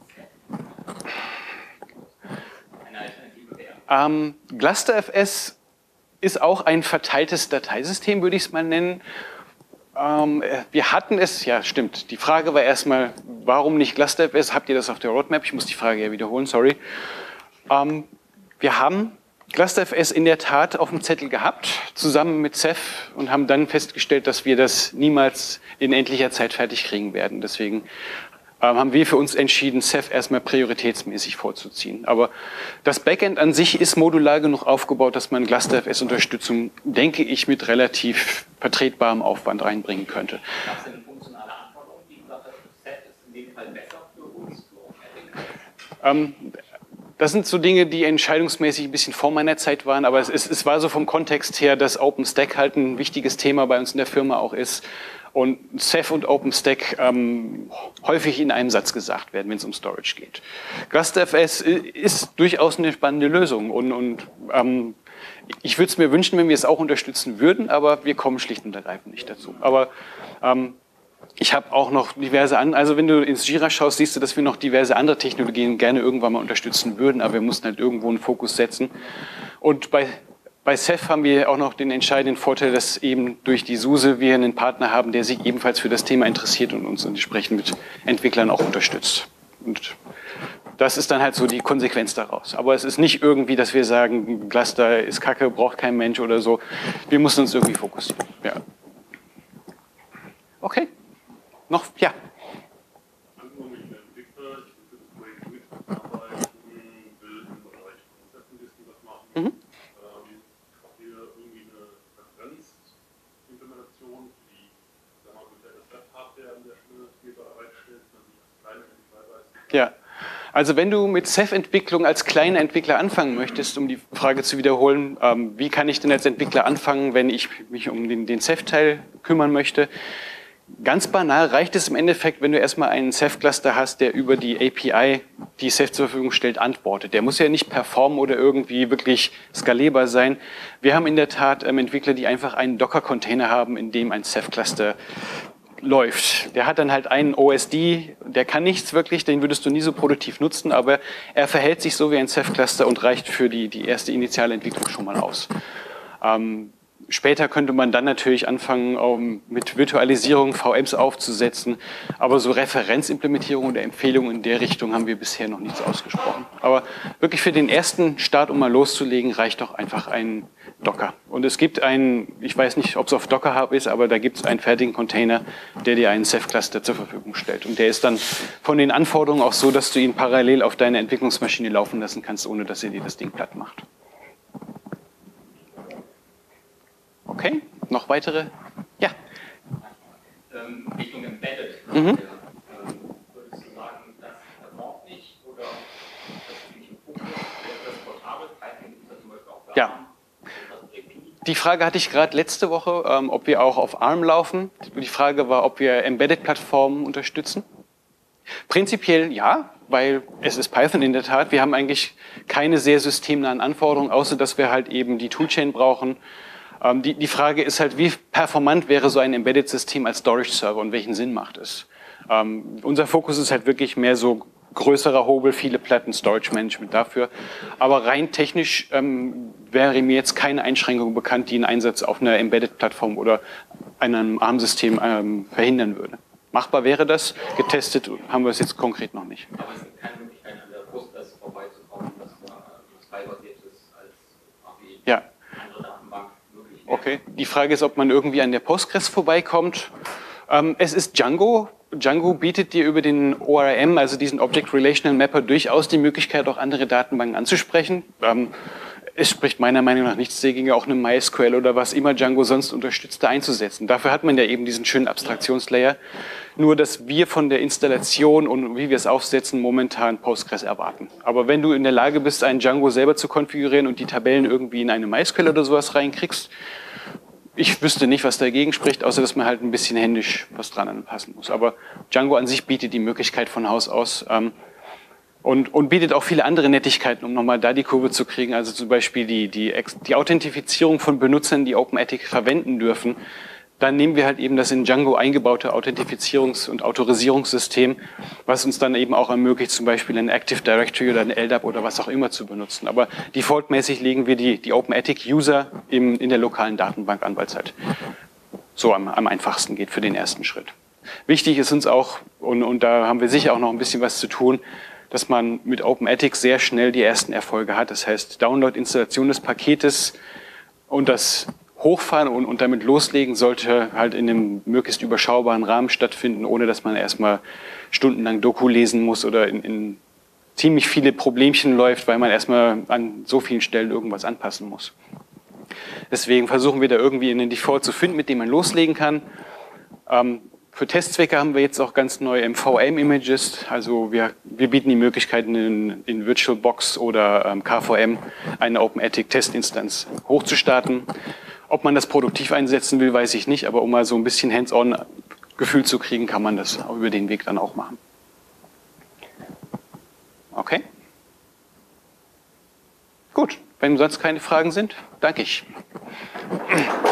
Ähm, GlusterFS ist auch ein verteiltes Dateisystem, würde ich es mal nennen. Ähm, wir hatten es, ja stimmt, die Frage war erstmal, warum nicht GlusterFS? Habt ihr das auf der Roadmap? Ich muss die Frage ja wiederholen, sorry. Ähm, wir haben GlusterFS in der Tat auf dem Zettel gehabt, zusammen mit Ceph, und haben dann festgestellt, dass wir das niemals in endlicher Zeit fertig kriegen werden. Deswegen ähm, haben wir für uns entschieden, Ceph erstmal prioritätsmäßig vorzuziehen. Aber das Backend an sich ist modular genug aufgebaut, dass man GlusterFS-Unterstützung, denke ich, mit relativ vertretbarem Aufwand reinbringen könnte. Gab es denn funktionale Anforderungen, die gesagt haben, Ceph ist in dem Fall besser für uns? Ähm, Das sind so Dinge, die entscheidungsmäßig ein bisschen vor meiner Zeit waren, aber es, ist, es war so vom Kontext her, dass OpenStack halt ein wichtiges Thema bei uns in der Firma auch ist und Ceph und OpenStack ähm, häufig in einem Satz gesagt werden, wenn es um Storage geht. GlusterFS ist durchaus eine spannende Lösung und, und ähm, ich würde es mir wünschen, wenn wir es auch unterstützen würden, aber wir kommen schlicht und ergreifend nicht dazu. Aber ähm, ich habe auch noch diverse andere, also wenn du ins Jira schaust, siehst du, dass wir noch diverse andere Technologien gerne irgendwann mal unterstützen würden, aber wir mussten halt irgendwo einen Fokus setzen. Und bei, bei Ceph haben wir auch noch den entscheidenden Vorteil, dass eben durch die SUSE wir einen Partner haben, der sich ebenfalls für das Thema interessiert und uns entsprechend mit Entwicklern auch unterstützt. Und das ist dann halt so die Konsequenz daraus. Aber es ist nicht irgendwie, dass wir sagen, Gluster ist Kacke, braucht kein Mensch oder so. Wir müssen uns irgendwie fokussieren. Ja. Okay. Noch? Ja. Angenommen, ich bin Entwickler, ich will für das Projekt mitarbeiten, will im Bereich Konzeptenlisten was machen. Mhm. Ähm, habt ihr irgendwie eine Referenzimplementation, die, sagen wir mal, mit der Ceph-Hardware an der Stelle mir bereitstellt, dass ich als kleiner Entwickler weiß? Ja. Also wenn du mit Ceph-Entwicklung als kleiner Entwickler anfangen möchtest, um die Frage zu wiederholen, ähm, wie kann ich denn als Entwickler anfangen, wenn ich mich um den, den Ceph-Teil kümmern möchte? Ganz banal reicht es im Endeffekt, wenn du erstmal einen Ceph-Cluster hast, der über die A P I, die Ceph zur Verfügung stellt, antwortet. Der muss ja nicht performen oder irgendwie wirklich skalierbar sein. Wir haben in der Tat ähm, Entwickler, die einfach einen Docker-Container haben, in dem ein Ceph-Cluster läuft. Der hat dann halt einen O S D, der kann nichts wirklich, den würdest du nie so produktiv nutzen, aber er verhält sich so wie ein Ceph-Cluster und reicht für die, die erste initiale Entwicklung schon mal aus. Ähm, Später könnte man dann natürlich anfangen, um mit Virtualisierung V Ms aufzusetzen, aber so Referenzimplementierung oder Empfehlungen in der Richtung haben wir bisher noch nichts ausgesprochen. Aber wirklich für den ersten Start, um mal loszulegen, reicht doch einfach ein Docker. Und es gibt einen, ich weiß nicht, ob es auf Docker Hub ist, aber da gibt es einen fertigen Container, der dir einen Ceph-Cluster zur Verfügung stellt. Und der ist dann von den Anforderungen auch so, dass du ihn parallel auf deiner Entwicklungsmaschine laufen lassen kannst, ohne dass er dir das Ding platt macht. Okay, noch weitere? Ja. Ähm, Richtung Embedded. Mhm. Ähm, würdest du sagen, das performt nicht oder das ist nicht im Fokus? Wäre das portabel? Python gibt es zum Beispiel auch für Ja. ARM. Die Frage hatte ich gerade letzte Woche, ähm, ob wir auch auf ARM laufen. Die Frage war, ob wir Embedded-Plattformen unterstützen. Prinzipiell ja, weil es ist Python in der Tat. Wir haben eigentlich keine sehr systemnahen Anforderungen, außer dass wir halt eben die Toolchain brauchen. Ähm, die, die Frage ist halt, wie performant wäre so ein Embedded-System als Storage-Server und welchen Sinn macht es? Ähm, unser Fokus ist halt wirklich mehr so größerer Hobel, viele Platten, Storage-Management dafür. Aber rein technisch ähm, wäre mir jetzt keine Einschränkung bekannt, die einen Einsatz auf einer Embedded-Plattform oder einem ARM-System ähm, verhindern würde. Machbar wäre das, getestet haben wir es jetzt konkret noch nicht. Aber es gibt keine Möglichkeit, an der Postgres vorbeizukommen, dass das freibasiert ist als A P I. Ja. Andere Datenbank möglich wäre. Okay. Die Frage ist, ob man irgendwie an der Postgres vorbeikommt. Ähm, es ist Django. Django bietet dir über den O R M, also diesen Object Relational Mapper, durchaus die Möglichkeit, auch andere Datenbanken anzusprechen. Ähm, es spricht meiner Meinung nach nichts dagegen, auch eine MySQL oder was immer Django sonst unterstützt, da einzusetzen. Dafür hat man ja eben diesen schönen Abstraktionslayer. Nur, dass wir von der Installation und wie wir es aufsetzen, momentan Postgres erwarten. Aber wenn du in der Lage bist, einen Django selber zu konfigurieren und die Tabellen irgendwie in eine MySQL oder sowas reinkriegst, ich wüsste nicht, was dagegen spricht, außer dass man halt ein bisschen händisch was dran anpassen muss. Aber Django an sich bietet die Möglichkeit von Haus aus ähm, und, und bietet auch viele andere Nettigkeiten, um nochmal da die Kurve zu kriegen. Also zum Beispiel die, die, die Authentifizierung von Benutzern, die OpenEthic verwenden dürfen. dann nehmen wir halt eben das in Django eingebaute Authentifizierungs- und Autorisierungssystem, was uns dann eben auch ermöglicht, zum Beispiel ein Active Directory oder ein L D A P oder was auch immer zu benutzen. Aber defaultmäßig legen wir die, die OpenEthic-User in der lokalen Datenbank an, weil es halt so am, am einfachsten geht für den ersten Schritt. Wichtig ist uns auch, und, und da haben wir sicher auch noch ein bisschen was zu tun, dass man mit OpenEthic sehr schnell die ersten Erfolge hat. Das heißt, Download, Installation des Paketes und das Hochfahren und, und damit loslegen sollte halt in einem möglichst überschaubaren Rahmen stattfinden, ohne dass man erstmal stundenlang Doku lesen muss oder in, in ziemlich viele Problemchen läuft, weil man erstmal an so vielen Stellen irgendwas anpassen muss. Deswegen versuchen wir da irgendwie einen Default zu finden, mit dem man loslegen kann. Ähm, Für Testzwecke haben wir jetzt auch ganz neue M V M-Images, also wir, wir bieten die Möglichkeiten in, in VirtualBox oder ähm, K V M eine OpenEthic-Testinstanz hochzustarten. Ob man das produktiv einsetzen will, weiß ich nicht, aber um mal so ein bisschen hands-on Gefühl zu kriegen, kann man das auch über den Weg dann auch machen. Okay? Gut, wenn sonst keine Fragen sind, danke ich.